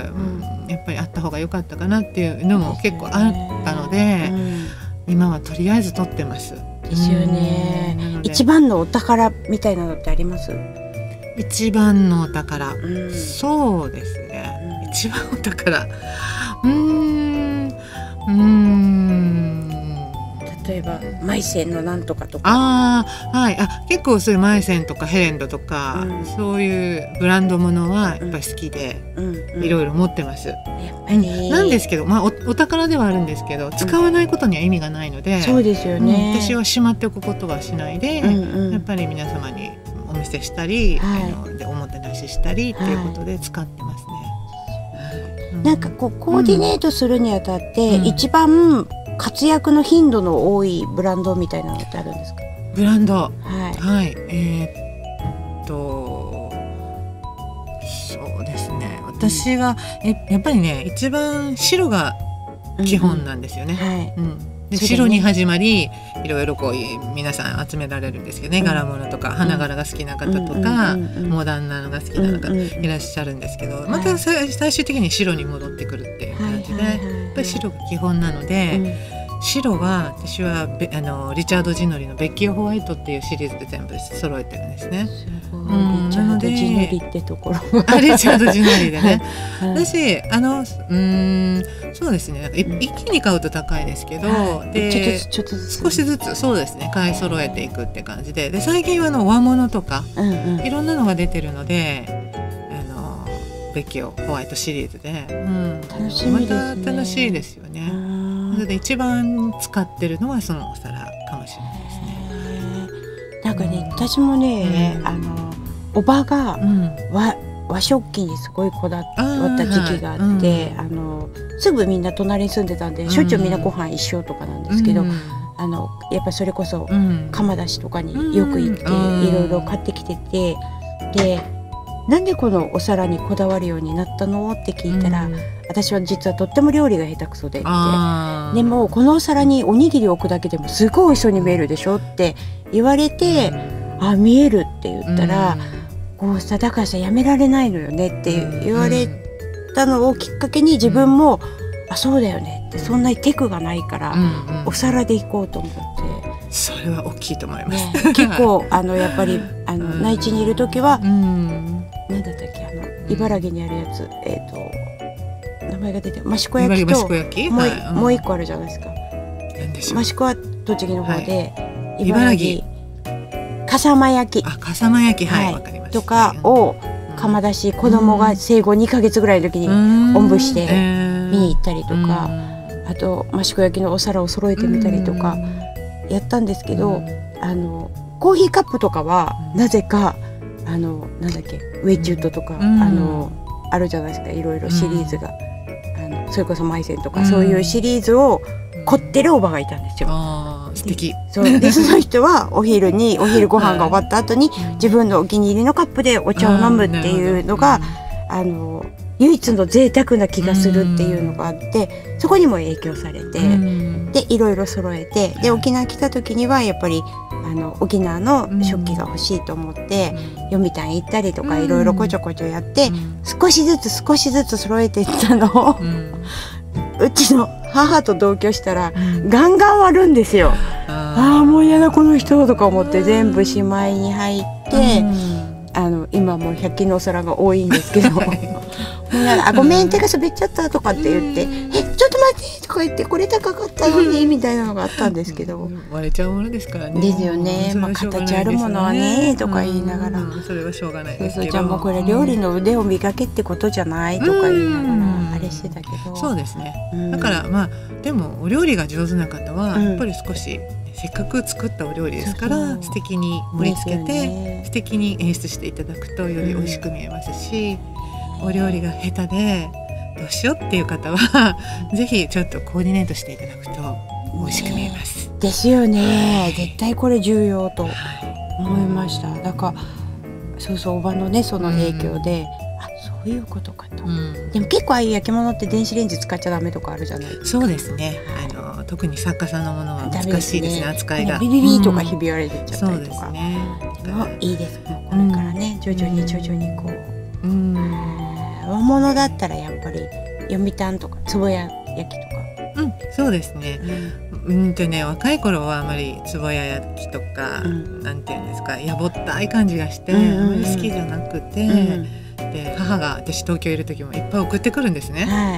やっぱりあった方が良かったかなっていうのも結構あったので、うん、今はとりあえず取ってます。 ですよね。うん、一番のお宝みたいなのってあります？ 一番のお宝、うん、そうですね、うん、一番お宝うーんうーん例えばマイセンのなんとかとか。 ああ、はい、あ、結構そういうマイセンとかヘレンドとか、うん、そういうブランドものはやっぱり好きで、うん、いろいろ持ってます。やっぱりなんですけど、まあ お, お宝ではあるんですけど使わないことには意味がないので、うん、 そうですよね、 うん、私はしまっておくことはしないで、うんうん、やっぱり皆様にお見せしたり、はい、あのでおもてなししたりっていうことで使ってますね。 はい、うん、なんかこうコーディネートするにあたって、うん、一番活躍の頻度の多いブランドみたいなのってあるんですか？ ブランド、 はい、 はい、えー、っとそうですね、私が、うん、えやっぱりね一番白が基本なんですよね。うんうん、はい、うん、で白に始まりいろいろこう皆さん集められるんですけどね、うん、柄物とか花柄が好きな方とか、うんうんうんうん、モダンなのが好きな方いらっしゃるんですけど、うんうんうん、また最終的に白に戻ってくるっていう感じで、はいはいはいはい、やっぱり白が基本なので、うん、白は私はあのリチャード・ジノリのベッキー・ホワイトっていうシリーズで全部揃えてるんですね。 すごい、うん、リチャード・ジノリってところあリチャード・ジノリでね、はいはい、私あのうーんそうですね、一気に買うと高いですけど、はい、でちょっとずつ少しずつそうですね買い揃えていくって感じで、で最近はあの和物とか、うんうん、いろんなのが出てるのであのベッキー・ホワイトシリーズで、うん、 楽しみですね。 また楽しいですよね。なので一番使ってるのはそのお皿かもしれないですね。 なんかね、うん、私もね、うん、あのおばが、うん、和, 和食器にすごいこだわった時期があって、はいうん、あのすぐみんな隣に住んでたんで、しょっちゅうみんなご飯一緒とかなんですけど、うん、あのやっぱそれこそ、うん、鎌田市とかによく行って、うん、いろいろ買ってきてて、でなんでこのお皿にこだわるようになったのって聞いたら、 うん、 私は実はとっても料理が下手くそでって、 あでもこのお皿におにぎりを置くだけでもすごい美味しそうに見えるでしょって言われて、うん、あ見えるって言ったら、うん、こうさだからさやめられないのよねって言われたのをきっかけに自分も、うん、あそうだよねってそんなにテクがないから、うん、お皿でいこうと思って。 それは大きいと思います、 ね、結構あのやっぱりあの、うん、内地にいる時は、うん、なんだったっけあの茨城にあるやつ、えっと名前が出て益子焼きともう、はい、もう一個あるじゃないですか。益子は栃木の方で、はい、茨城笠間焼きあ笠間焼きはい、はい、かりました、 とかを窯出し、子供が生後にかげつぐらいの時におんぶして見に行ったりとか、あと益子焼きのお皿を揃えてみたりとかやったんですけど、あのコーヒーカップとかはなぜかあのなんだっけウェイチュットとか、あのあるじゃないですか、いろいろシリーズが、あのそれこそマイセンとか、そういうシリーズを凝ってるおばがいたんですよ。 あ素敵。 そうでその人はお昼にお昼ご飯が終わった後に自分のお気に入りのカップでお茶を飲むっていうのがあの唯一の贅沢な気がするっていうのがあって、そこにも影響されて、でいろいろ揃えて、で沖縄来た時にはやっぱりあの沖縄の食器が欲しいと思って読谷行ったりとかいろいろこちょこちょやって、少しずつ少しずつ揃えていったのをうちの母と同居したらガンガン割るんですよ。ああもう嫌だこの人とか思って全部しまいに入って、あの今もうひゃく均のお皿が多いんですけどもうやだ、あごめん手が滑っちゃったとかって言って、えちょっと待ってとか言って、これ高かったのにみたいなのがあったんですけど、 割れちゃうものですからね。 ですよね。まあ形あるものはねとか言いながら、 それはしょうがないですけど、 そうそう、じゃあもうこれ料理の腕を磨けってことじゃないとか言いながらあれしてたけど、 そうですね。だからまあでもお料理が上手な方はやっぱり少しせっかく作ったお料理ですから、素敵に盛り付けて素敵に演出していただくとより美味しく見えますし、お料理が下手でどうしようっていう方はぜひちょっとコーディネートしていただくと美味しく見えます。 ね、ですよね。絶対これ重要と思いました。だからそうそう、おばのねその影響で、うん、あそういうことかと、うん、でも結構ああいう焼き物って電子レンジ使っちゃダメとかあるじゃないですか。 そうですね、あの特に作家さんのものは難しいですね、ですね扱いがビビビとかひび割れてっちゃったりとか、うん、そうですね。 でもいいです、もうこれからね、うん、徐々に徐々にこう、うん、和物だったらやっぱり読谷とか壺屋焼きとか、 うん、そうですね、うん、うんとね若い頃はあまり壺屋焼きとか、うん、なんていうんですか、やぼったい感じがして、うんうんうん、あまり好きじゃなくて、うん、で母が私東京いる時もいっぱい送ってくるんですね、はい、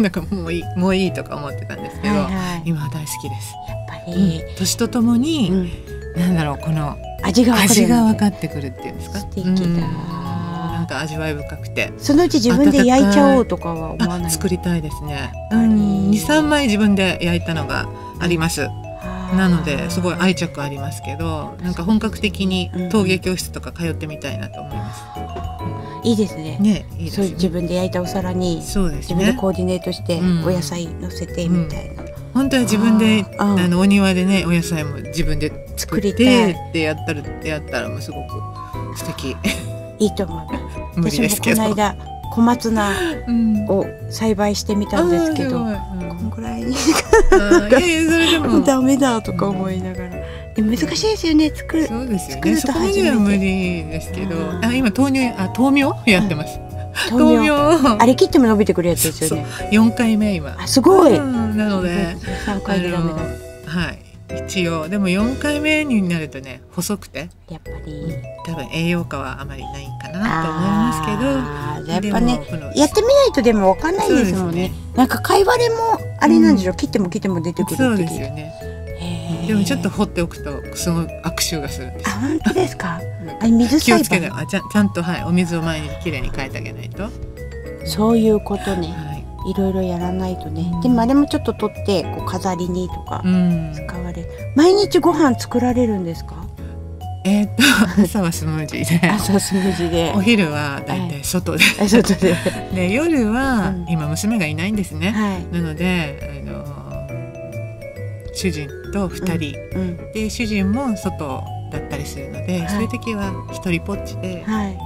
なんかもういいもういいとか思ってたんですけど、はいはい、今は大好きです。 やっぱり、 うん、年とともに、うん、なんだろう、この味が味が分かってくるっていうんですか。 素敵だ、うん、 なんか味わい深くて、 そのうち自分で焼いちゃおうとかは思わない？ 作りたいですね。にさんまい自分で焼いたのがあります。なのですごい愛着ありますけど、なんか本格的に陶芸教室とか通ってみたいなと思います。 うん、いいですね。 ね、いいですね。 そう自分で焼いたお皿に、そうですね、自分でコーディネートしてお野菜乗せてみたいな。うんうん、 本当は自分でああのお庭でねお野菜も自分で作ってってやったらやったらもうすごく素敵。 いいと思います。 無理ですけど。 私もこの間小松菜を栽培してみたんですけど、うん、こんぐらいにしかダメだとか思いながら、で難しいですよね、作る。 そうですよね。そこまでは無理ですけど、あ今豆乳あ豆苗やってます。 うん、豆苗あれ切っても伸びてくるやつですよね。 そうよんかいめ今。 あすごい。 うん、なのでさんかいでダメだ。 はい。一応でもよんかいめになるとね細くてやっぱり多分栄養価はあまりないかなと思いますけど、 やっぱねやってみないとでも分かんないですもんね。なんか貝割れもあれなんでしょう、うん、切っても切っても出てくるって。 そうですよね。でもちょっと放っておくとすごい悪臭がするんです。 あ本当ですか。あ水気をつけない。あちゃちゃんとはいお水を前にきれいに変えてあげないと。 そういうことね。はいいろいろやらないとね、うん、でもあれもちょっと取ってこう飾りにとか使われる、うん、毎日ご飯作られるんですか？ えー、っと朝はスムージーで朝スムージーでお昼はだいたい外で、 はい、外でで夜は、うん、今娘がいないんですね、 はい、 なのであの主人とふたり、うんうん、で主人も外だったりするので、はい、そういう時は一人ぽっちで、はい、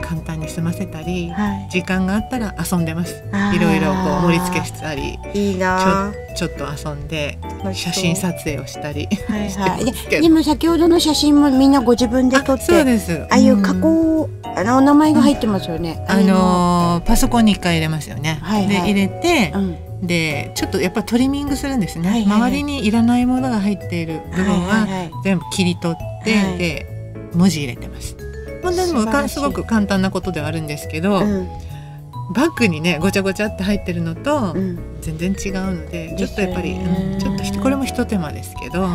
簡単に済ませたり、 はい、 時間があったら遊んでます。いろいろこう盛り付けしたり、 いいなちょ、ちょっと遊んで写真撮影をしたりはい、 してはい、 ますけど。 でも先ほどの写真もみんなご自分で撮って、 そうです。 ああいう加工、あのお名前が入ってますよね。 あのー、パソコンに一回入れますよね。 はいはい、 で入れて、 うんでちょっとやっぱりトリミングするんですね、 はいはいはい、 周りにいらないものが入っている部分は全部切り取って、はいはいはい、で文字入れてます。まあ、でもすごく簡単なことではあるんですけど、うん、バッグにねごちゃごちゃって入ってるのと全然違うので、うん、ちょっとやっぱり、うん、ちょっとこれも一手間ですけど、うん、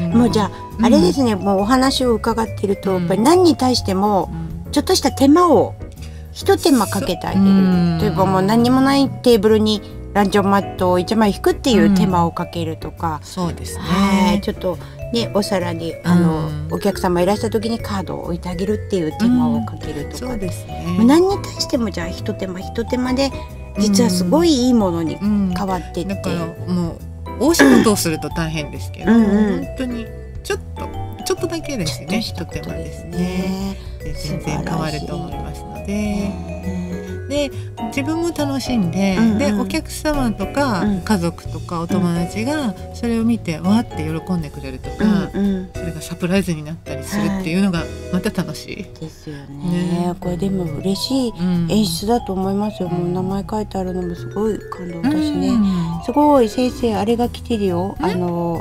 もうじゃあ、うん、あれですね、もうお話を伺っていると、やっぱり何に対してもちょっとした手間を一手間かけてあげる、例えばもう何にもないテーブルにランチョンマットを一枚引くっていう手間をかけるとか、 うん、そうですね、 はい、ちょっとねお皿にあの、うん、お客様いらした時にカードを置いてあげるっていう手間をかけるとか、うん、そうですね、何に対してもじゃあ一手間一手間で実はすごいいいものに変わってって、うんうん、だからもう大仕事をすると大変ですけどうん、うん、本当にちょっとちょっとだけですね、一手間ですね。で全然変わると思いますので、で自分も楽しんで、うんうん、でお客様とか、うん、家族とかお友達がそれを見てわーって喜んでくれるとか、うんうん、それがサプライズになったりするっていうのがまた楽しい、はい、 ですよ ね, ねこれでも嬉しい演出だと思いますよ、うん、もう名前書いてあるのもすごい感動だしね、うん、すごい先生あれが来てるよ、あの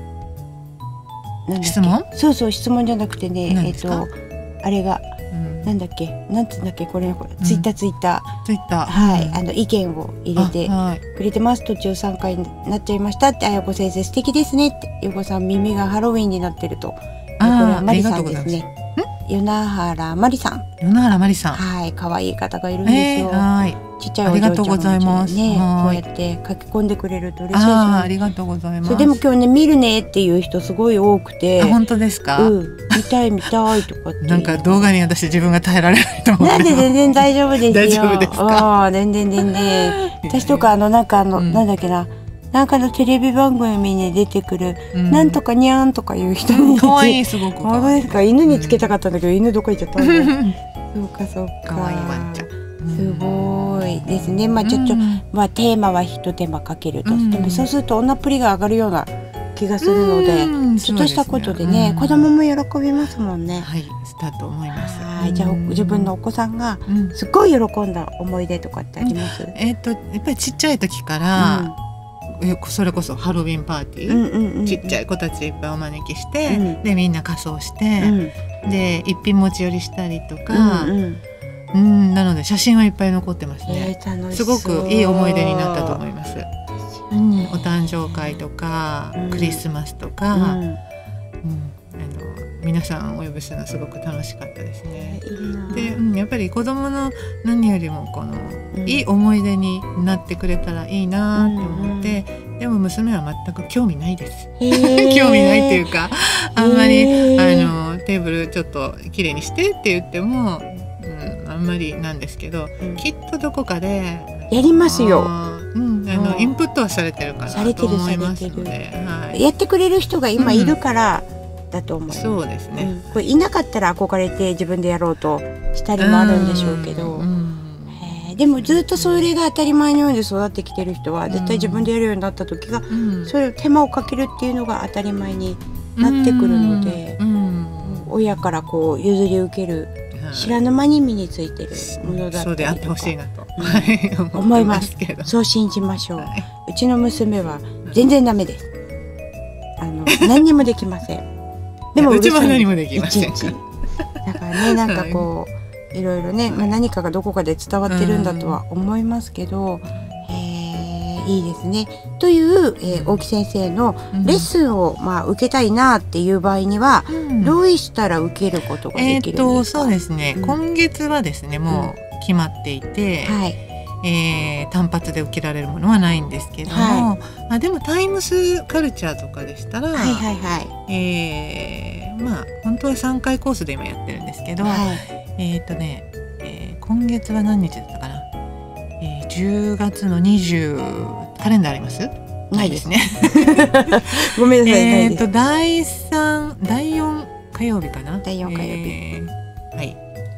なんだっけ、質問？そうそう質問じゃなくてね、えっとあれがなんだっけ、なんつうんだっけ、これツイッターツイッターツイッターはい、あの意見を入れてくれてます。途中さんかいになっちゃいましたって、あやこ先生素敵ですねって、よこさん耳がハロウィンになってると、これはマリさんですね。与那原マリさん。 与那原マリさん。 はい、可愛い方がいるんですよ。 えー、はい。 ちっちゃいお嬢ちゃんありがとうございます。 ね、こうやって書き込んでくれると嬉しいですね。 あ, ありがとうございます。 でも今日ね見るねっていう人すごい多くて。 本当ですか？ うん、見たい見たいとかって。 なんか動画に私自分が耐えられないと思う。 なんで全然大丈夫ですよ。 大丈夫ですか？ ああ全然全然。私とかあのなんかあの、うん、なんだっけな。なんかのテレビ番組に出てくる、うん、なんとかにゃんとかいう人に、 可愛いすごく。 本当ですか？犬につけたかったんだけど、うん、犬どこ行っちゃったんだ。そうかそうか。 可愛いワンちゃん。 すごいですね。まあちょっと、うん、まあテーマは一手間かけると、うん、でもそうすると女っぷりが上がるような気がするので、うん、ちょっとしたことでね、うん、子供も喜びますもんね。 はい、したと思います。 はい、じゃあ自分のお子さんがすごい喜んだ思い出とかってあります？うん、 えっとやっぱりちっちゃい時から。それこそハロウィンパーティー、うんうんうん、ちっちゃい子たちいっぱいお招きして、うん、でみんな仮装して、うん、で一品持ち寄りしたりとか、うんうんうん、なので写真はいっぱい残ってますね、えー、すごくいい思い出になったと思います、うん、お誕生会とか、うん、クリスマスとか、うんうん、あの皆さんお呼びするのすごく楽しかったですね。いいで、うん、やっぱり子供の何よりもこの、うん、いい思い出になってくれたらいいなって思って、うんうん、でも娘は全く興味ないです。興味ないっていうかあんまりあのテーブルちょっときれいにしてって言っても、うん、あんまりなんですけど、うん、きっとどこかでやりますよ。 うん、あのインプットはされてるかなと思いますので、はい、 やってくれる人が今いるから、うんだと思います。 そうですね、 うん、これいなかったら憧れて自分でやろうとしたりもあるんでしょうけど、うん、えー、でもずっとそれが当たり前のように育ってきてる人は絶対自分でやるようになった時が、うん、それを手間をかけるっていうのが当たり前になってくるので、うん、親からこう譲り受ける、はい、知らぬ間に身についてるものだったりとか、そうであってほしいなと、うん、思いますけど、そう信じましょう、はい、うちの娘は全然ダメです。あの何にもできません。 でもうちも何もできません。 だからね、なんかこう、はい、いろいろね、まあ、何かがどこかで伝わってるんだとは思いますけど、えー、いいですね。という、えー、大木先生のレッスンを、まあ、受けたいなっていう場合には、うん、どうしたら受けることができるんですか？えーと、 そうですね、うん、今月はですねもう決まっていて、うん、はい、えー、単発で受けられるものはないんですけども、はい、あでもタイムスカルチャーとかでしたら、はいはいはい、えー、まあ本当はさんかいコースで今やってるんですけど、はい、えっとね、えー、今月は何日だったかな、えー、じゅうがつのにじゅうカレンダーあります？ ないですねごめんなさい。 えっとだいさんだいよん火曜日かな、 だいよん火曜日、 えー、はい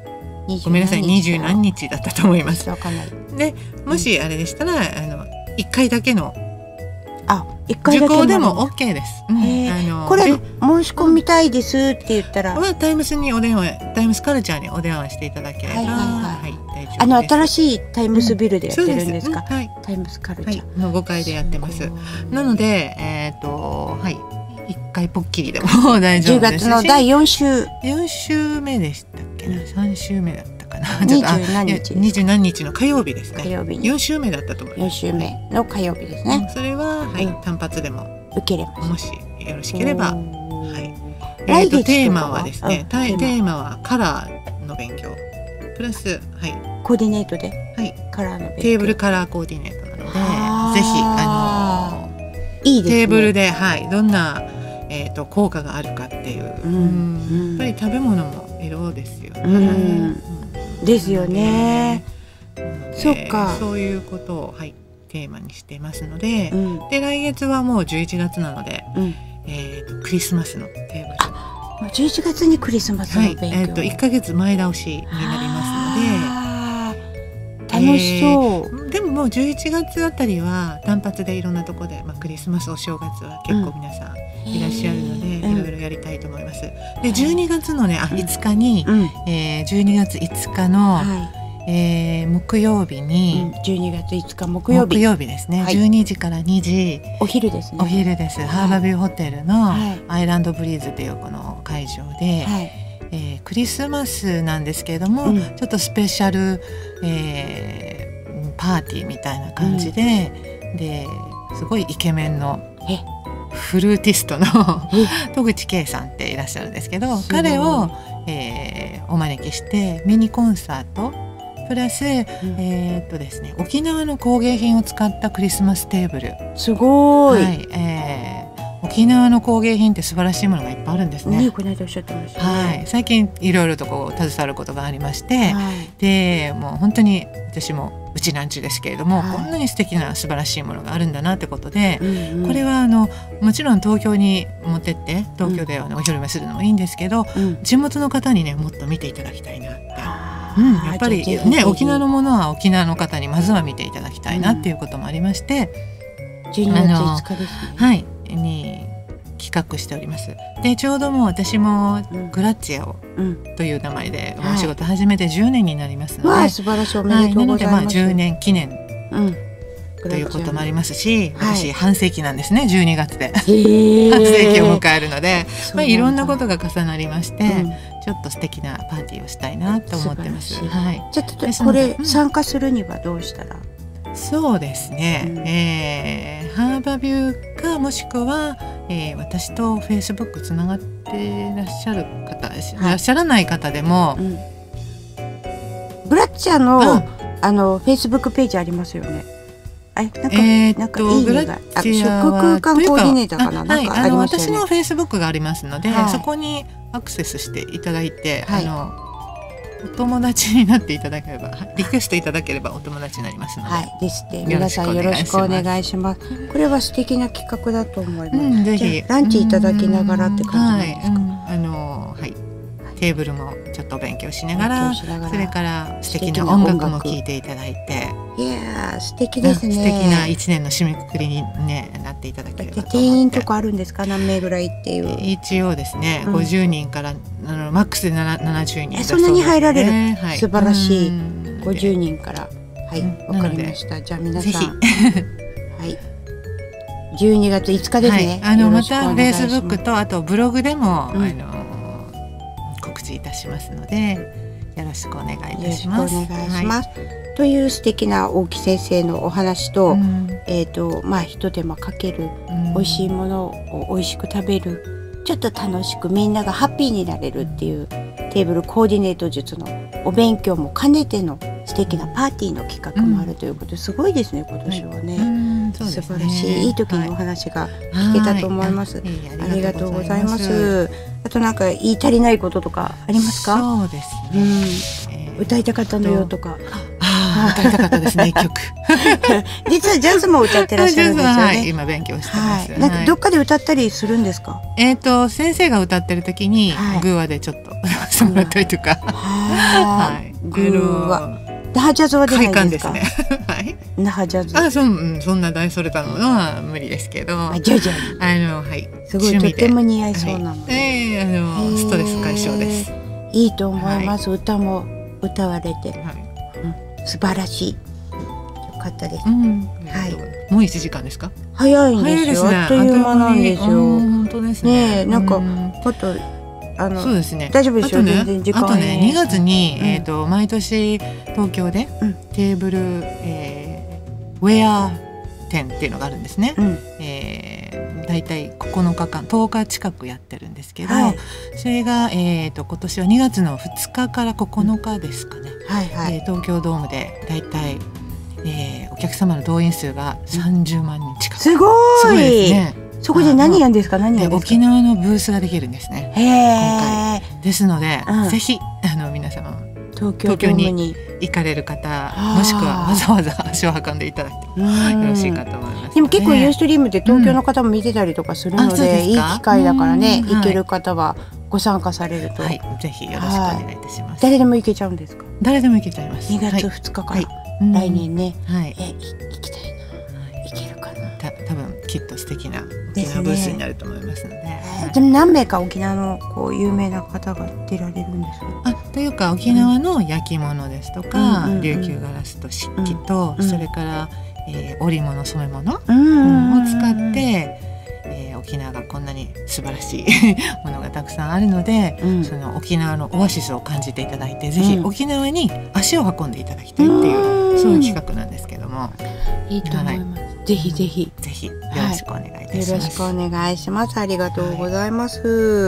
ごめんなさい、二十何日だったと思います。 わかんない。 で、もしあれでしたら、あの一回だけのあ、一回だけ受講でも OK です。うん、あのこれ申し込みたいですって言ったら、 はタイムスにお電話、タイムスカルチャーにお電話していただければ、はいはいはい、大丈夫です。 あの新しいタイムスビルでやってるんですか？ うん、はい、 タイムスカルチャー、はい、 のごかいでやってます。なので、えっ、ー、とはい、一回ぽっきりでも大丈夫ですし。 じゅうがつのだいよん週、 よん週目でしたっけな、さん週目だった。 二十何日、 二十何日の火曜日ですね。 火曜日に四週目だったと思います。 四週目の火曜日ですね。 うん、それは、はい、単発でも受ければ、 もしよろしければ、はい。 来月テーマはですね、テーマはカラーの勉強プラス、はい、 コーディネートで、 はい、 カラーの勉強、 テーブルカラーコーディネートなので、ぜひあのいいですね、 テーブルで、はい、どんなえっと効果があるかっていう、うん、やっぱり食べ物も色ですよね。うんですよね。そっか。 そういうことを、はい、テーマにしてますので、 うん、 で来月はもうじゅういちがつなので、 うん、 えっとクリスマスのテーブル。 あ、もうじゅういちがつにクリスマスの勉強。はい、 えっといっかげつまえ倒しになりますので、楽しそう。 えー、でももうじゅういちがつあたりは単発でいろんなところで、まあクリスマスお正月は結構皆さん、うんいらっしゃるので、いろいろやりたいと思います。で、じゅうにがつのね、あ、いつかに、うんえー、じゅうにがついつかの、はいえー、木曜日に、 うん、じゅうにがついつか木曜日、 木曜日ですね、はい、じゅうにじからにじ、 お昼ですね。 お昼です。はい、ハーバービューホテルのアイランドブリーズというこの会場で、はいえー、クリスマスなんですけれども、うん、ちょっとスペシャル、えー、パーティーみたいな感じで、うん、ですごいイケメンのえフルーティストの戸口圭さんっていらっしゃるんですけど、彼を、えー、お招きしてミニコンサートプラス、うんえーっとですね、沖縄の工芸品を使ったクリスマステーブル。 すごい、 はいえー、沖縄の工芸品って素晴らしいものがいっぱいあるんですね。 ねこの間おっしゃってましたね。 はい、最近いろいろとこう携わることがありまして、はい、でもう本当に私もうちなんちですけれども、はい、こんなに素敵な素晴らしいものがあるんだなってことで、うんうん、これはあのもちろん東京に持ってって東京でお披露目するのもいいんですけど、うん、地元の方にねもっと見ていただきたいなって、うん、やっぱりね沖縄のものは沖縄の方にまずは見ていただきたいなっていうこともありまして、 うん、じゅうにがついつかですね。 はいに企画しております。でちょうどもう私もグラッチアを、うん、という名前でお仕事始めてじゅうねんになりますので、 はい、素晴らしいおめでとうございます。はい、なのでまあじゅうねん記念、うんということもありますし、私、はい、半世紀なんですねじゅうにがつで半世紀を迎えるので、まあ、いろんなことが重なりまして、うん、ちょっと素敵なパーティーをしたいなと思ってます。はい、 ちょっとこれ、うん、参加するにはどうしたら？ そうですね、うんえー、ハーバービューかもしくは、えー、私とフェイスブックつながっていらっしゃる方、はい、いらっしゃらない方でも、うん、 グラッチャの、うん、あのフェイスブックページありますよね。あれなんか、えー、なんかいいねがあ食空間コーディネーターかな、 あなんかありますよね。 私のフェイスブックがありますので、はい、そこにアクセスしていただいて、はい、あのお友達になっていただければリクエストいただければお友達になりますので、 はいですって皆さんよろしくお願いします。これは素敵な企画だと思います。うん、ぜひランチいただきながらって感じなんですか？ はい、あのはいテーブルもちょっと勉強しながら、それから素敵な音楽も聴いていただいて、 いや素敵ですね。 素敵な一年の締めくくりに、ね、なっていただければと思って。 定員とかあるんですか？何名ぐらいっていう。 一応ですね、うん、ごじゅうにんからあのマックスでななじゅうにんだそうですね。そんなに入られる、はい、素晴らしい。ごじゅうにんからはいわ、かりました。じゃあ皆さんはいじゅうにがついつかですね。 はい、あのまたフェイスブックとあとブログでも、うん、あの告知いたしますのでよろしくお願いいたします。 よろしくお願いします。はい、という素敵な大木先生のお話と、うん、えっ、ー、とまあ一手間かける、うん、美味しいものを美味しく食べる、ちょっと楽しくみんながハッピーになれるっていうテーブルコーディネート術のお勉強も兼ねての素敵なパーティーの企画もあるということで、すごいですね今年はね。うん、そうですね、素晴らしいいい時にお話が聞けたと思います。はい、ありがとうございます。あとなんか言い足りないこととかありますか？ そうですね、 うん、歌いたかったのよとか。 あ歌いたかったですね一曲実はジャズも歌ってらっしゃるんですよね。はい、 今勉強してます。 はい、なんかどっかで歌ったりするんですか？ えっと先生が歌ってる時にグーアでちょっとしてもらったりとか。はいグーは那覇ジャズは出ないですか？ 快感ですね。はい。 那覇ジャズ。 あ、そ、うん、そんな大それたのは無理ですけど。 あ、じゃじゃ。 あの、はい。 すごいとても似合いそうなの。 はい、ええー、あのストレス解消です。 いいと思います。はい、歌も歌われて、はい、うん、素晴らしい。よかったです。うん、はい。 もう一時間ですか？ 早いんですよ。あっという間なんですよ。 本当ですね。 ね、なんかもっと。あのそうですね。 大丈夫ですよ。全然時間。 あとね、にがつに、えっと毎年東京でテーブル、えー、ウェア展っていうのがあるんですね。えー、だいたいここのかかん、とおか近くやってるんですけど、それがえっと今年はにがつのふつかからここのかですかね。はいはい。東京ドームでだいたいえお客様の動員数がさんじゅうまんにん近く。 すごい。すごいですね。そこで何やんですか？何やんですか？ 沖縄のブースができるんですね。今回ですので、うん、ぜひあの皆様東京, 東京に行かれる方、もしくはわざわざ足を運んでいただいてよろしいかと思います、ね。 でも結構ユーストリームで東京の方も見てたりとかするので、うん、でいい機会だからね、行ける方はご参加されると、 はい、ぜひよろしくお願いいたします。 誰でも行けちゃうんですか？ 誰でも行けちゃいます。 にがつふつかから、はい、来年ね、はい、え行きたいな、行けるかな。 た多分きっと素敵な沖縄ブースになると思いますので。 でも何名か沖縄のこう有名な方が出られるんですか？ あ、というか沖縄の焼き物ですとか、うん、琉球ガラスと漆器と、うん、それから、えー、織物染め物、うん、を使って、えー、沖縄がこんなに素晴らしいものがたくさんあるので、うん、その沖縄のオアシスを感じていただいて、ぜひ沖縄に足を運んでいただきたいっていう、うん、そういう企画なんですけども、 いいと思います。はい、ぜひぜひ、 ぜひよろしくお願いいたします。はい、 よろしくお願いします。ありがとうございます。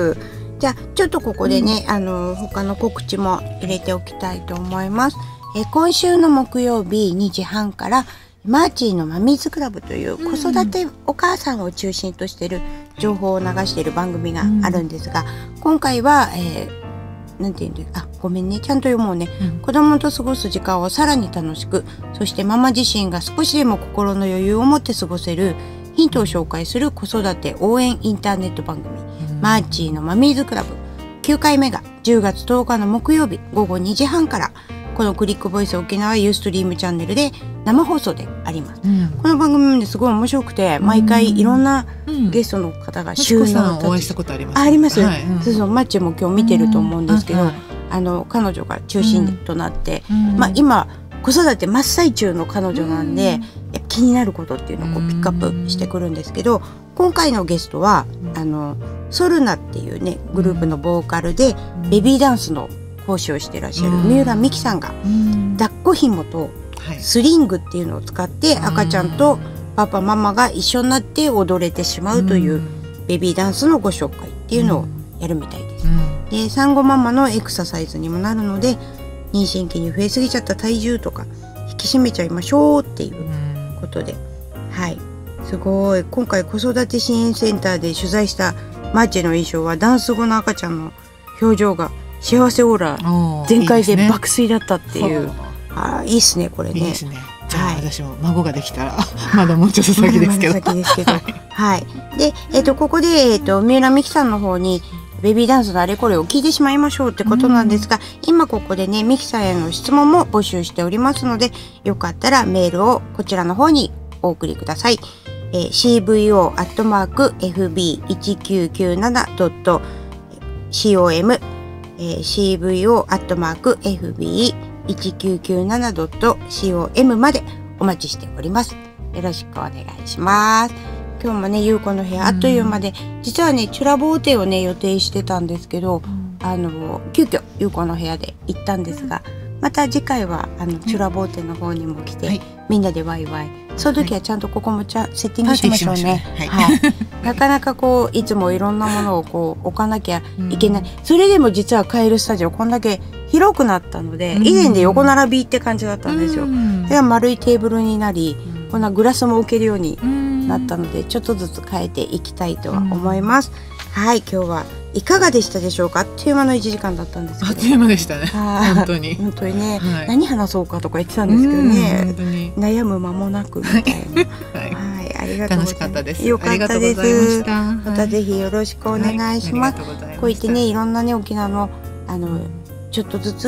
はい、じゃあちょっとここでね、うん、あの他の告知も入れておきたいと思います。え今週の木曜日にじはんからマーチーのマミーズクラブという子育てお母さんを中心としている情報を流している番組があるんですが、うん、今回は、えー、なんていうんですか、あ、ごめんね、ちゃんと読もうね、うん、子供と過ごす時間をさらに楽しく、そしてママ自身が少しでも心の余裕を持って過ごせるヒントを紹介する子育て応援インターネット番組、うん、マーチーのマミーズクラブきゅうかいめがじゅうがつとおかの木曜日ごごにじはんからこのクリックボイス沖縄ユーストリームチャンネルで生放送であります、うん、この番組もすごい面白くて、毎回いろんなゲストの方が収納をお会いしたことあります、ね、 あります、はい、うん、そうそう、マッチも今日見てると思うんですけど、うん、あ、あの彼女が中心となって、うん、まあ、今子育て真っ最中の彼女なんで、うん、気になることっていうのをこうピックアップしてくるんですけど、今回のゲストは、うん、あのソルナっていうねグループのボーカルで、うん、ベビーダンスの講師をしていらっしゃる三浦美希さんが、うん、抱っこ紐とスリングっていうのを使って赤ちゃんとパパママが一緒になって踊れてしまうというベビーダンスのご紹介っていうのをやるみたいです。うん、で産後ママのエクササイズにもなるので、妊娠期に増えすぎちゃった体重とか引き締めちゃいましょうっていうことで、はい、すごい。今回子育て支援センターで取材したマーチの印象は、ダンス後の赤ちゃんの表情が幸せオーラ全開で爆睡だったっていう。あ、いいですね、これね。いいですね。 じゃあ、はい、私も孫ができたらまだもうちょっと先ですけど。 まだまだ先ですけど。はい。はい、で、えっとここでえっと三浦美希さんの方にベビーダンスのあれこれを聞いてしまいましょうってことなんですが、うん、今ここでね美希さんへの質問も募集しておりますので、よかったらメールをこちらの方にお送りください。えー、シーブイオー アットマーク エフビーいちきゅうきゅうなな ドット コム、えー、シーブイオー アットマーク エフビーいちきゅうきゅうなな ドット コム までお待ちしております。よろしくお願いします。今日もね、ゆうこの部屋あっという間で、うん、実はねチュラボーテをね予定してたんですけど、うん、あの急遽ゆうこの部屋で行ったんですが、また次回はあのチュラボーテの方にも来て、はい、みんなでワイワイ、その時はちゃんとここもちゃセッティングしましょうね。はいはい、なかなかこういつもいろんなものをこう置かなきゃいけない、うん、それでも実はカエルスタジオこんだけ広くなったので、うん、以前で横並びって感じだったんですよ。うん、では丸いテーブルになり、うん、こんなグラスも置けるようになったので、ちょっとずつ変えていきたいとは思います。うん、はい、今日はいかがでしたでしょうか。あっという間のいちじかんだったんですけど、 あっという間でしたね。本当に本当にね、はい、何話そうかとか言ってたんですけどね、本当に悩む間もなくみたいな。はい、はい、ありがとうございます。楽しかったです。よかったです。またぜひよろしくお願いします。はい、こう言ってね、いろんなね沖縄のあのちょっとずつ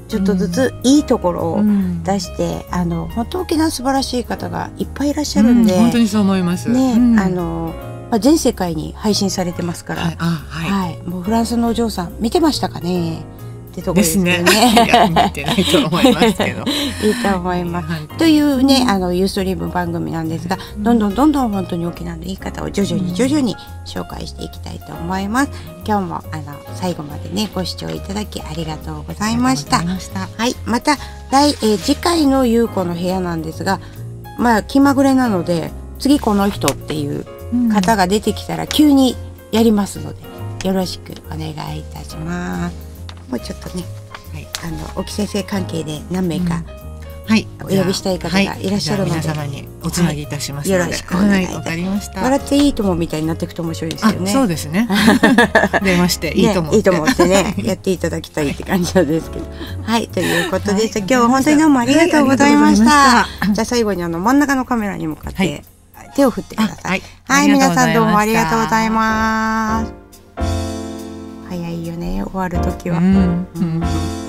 ちょっとずついいところをうん出して、あの本当沖縄素晴らしい方がいっぱいいらっしゃるんで、 うん本当にそう思います。 ね、 うんあのまあ全世界に配信されてますから、 はい、あ、はい。 はい、もうフランスのお嬢さん見てましたかねってところでですすね。 ね。 いや、見てないと思いますけど。 いいと思います。 はいというね、あのユーストリーム番組なんですが、 うんどんどんどんどん本当に沖縄のいい方を徐々 うんに徐々に紹介していきたいと思います。今日もあの最後までねご視聴いただきありがとうございましたありがとうございました。 はい、また来、えー次回のゆうこの部屋なんですが、まあ気まぐれなので次この人っていう方が出てきたら急にやりますので、よろしくお願いいたします。もうちょっとね、 はい。 あの沖先生関係で何名か、 はい。 お呼びしたい方がいらっしゃるのでじゃあ皆様におつなぎいたしますので、 はいよろしくお願いいたしますはい、わかりました。 笑っていいともみたいになっていくと面白いですよね。 あ、そうですね。電話していいと思って、 ね、いいと思ってねやっていただきたいって感じなんですけどはいということでした、 はい今日は本当にどうもありがとうございました、 はいありがとうございましたじゃあ最後にあの真ん中のカメラに向かって、 はい手を振ってください。 はいはい、皆さんどうもありがとうございす。 ます。早いよね終わる時は、 うんうん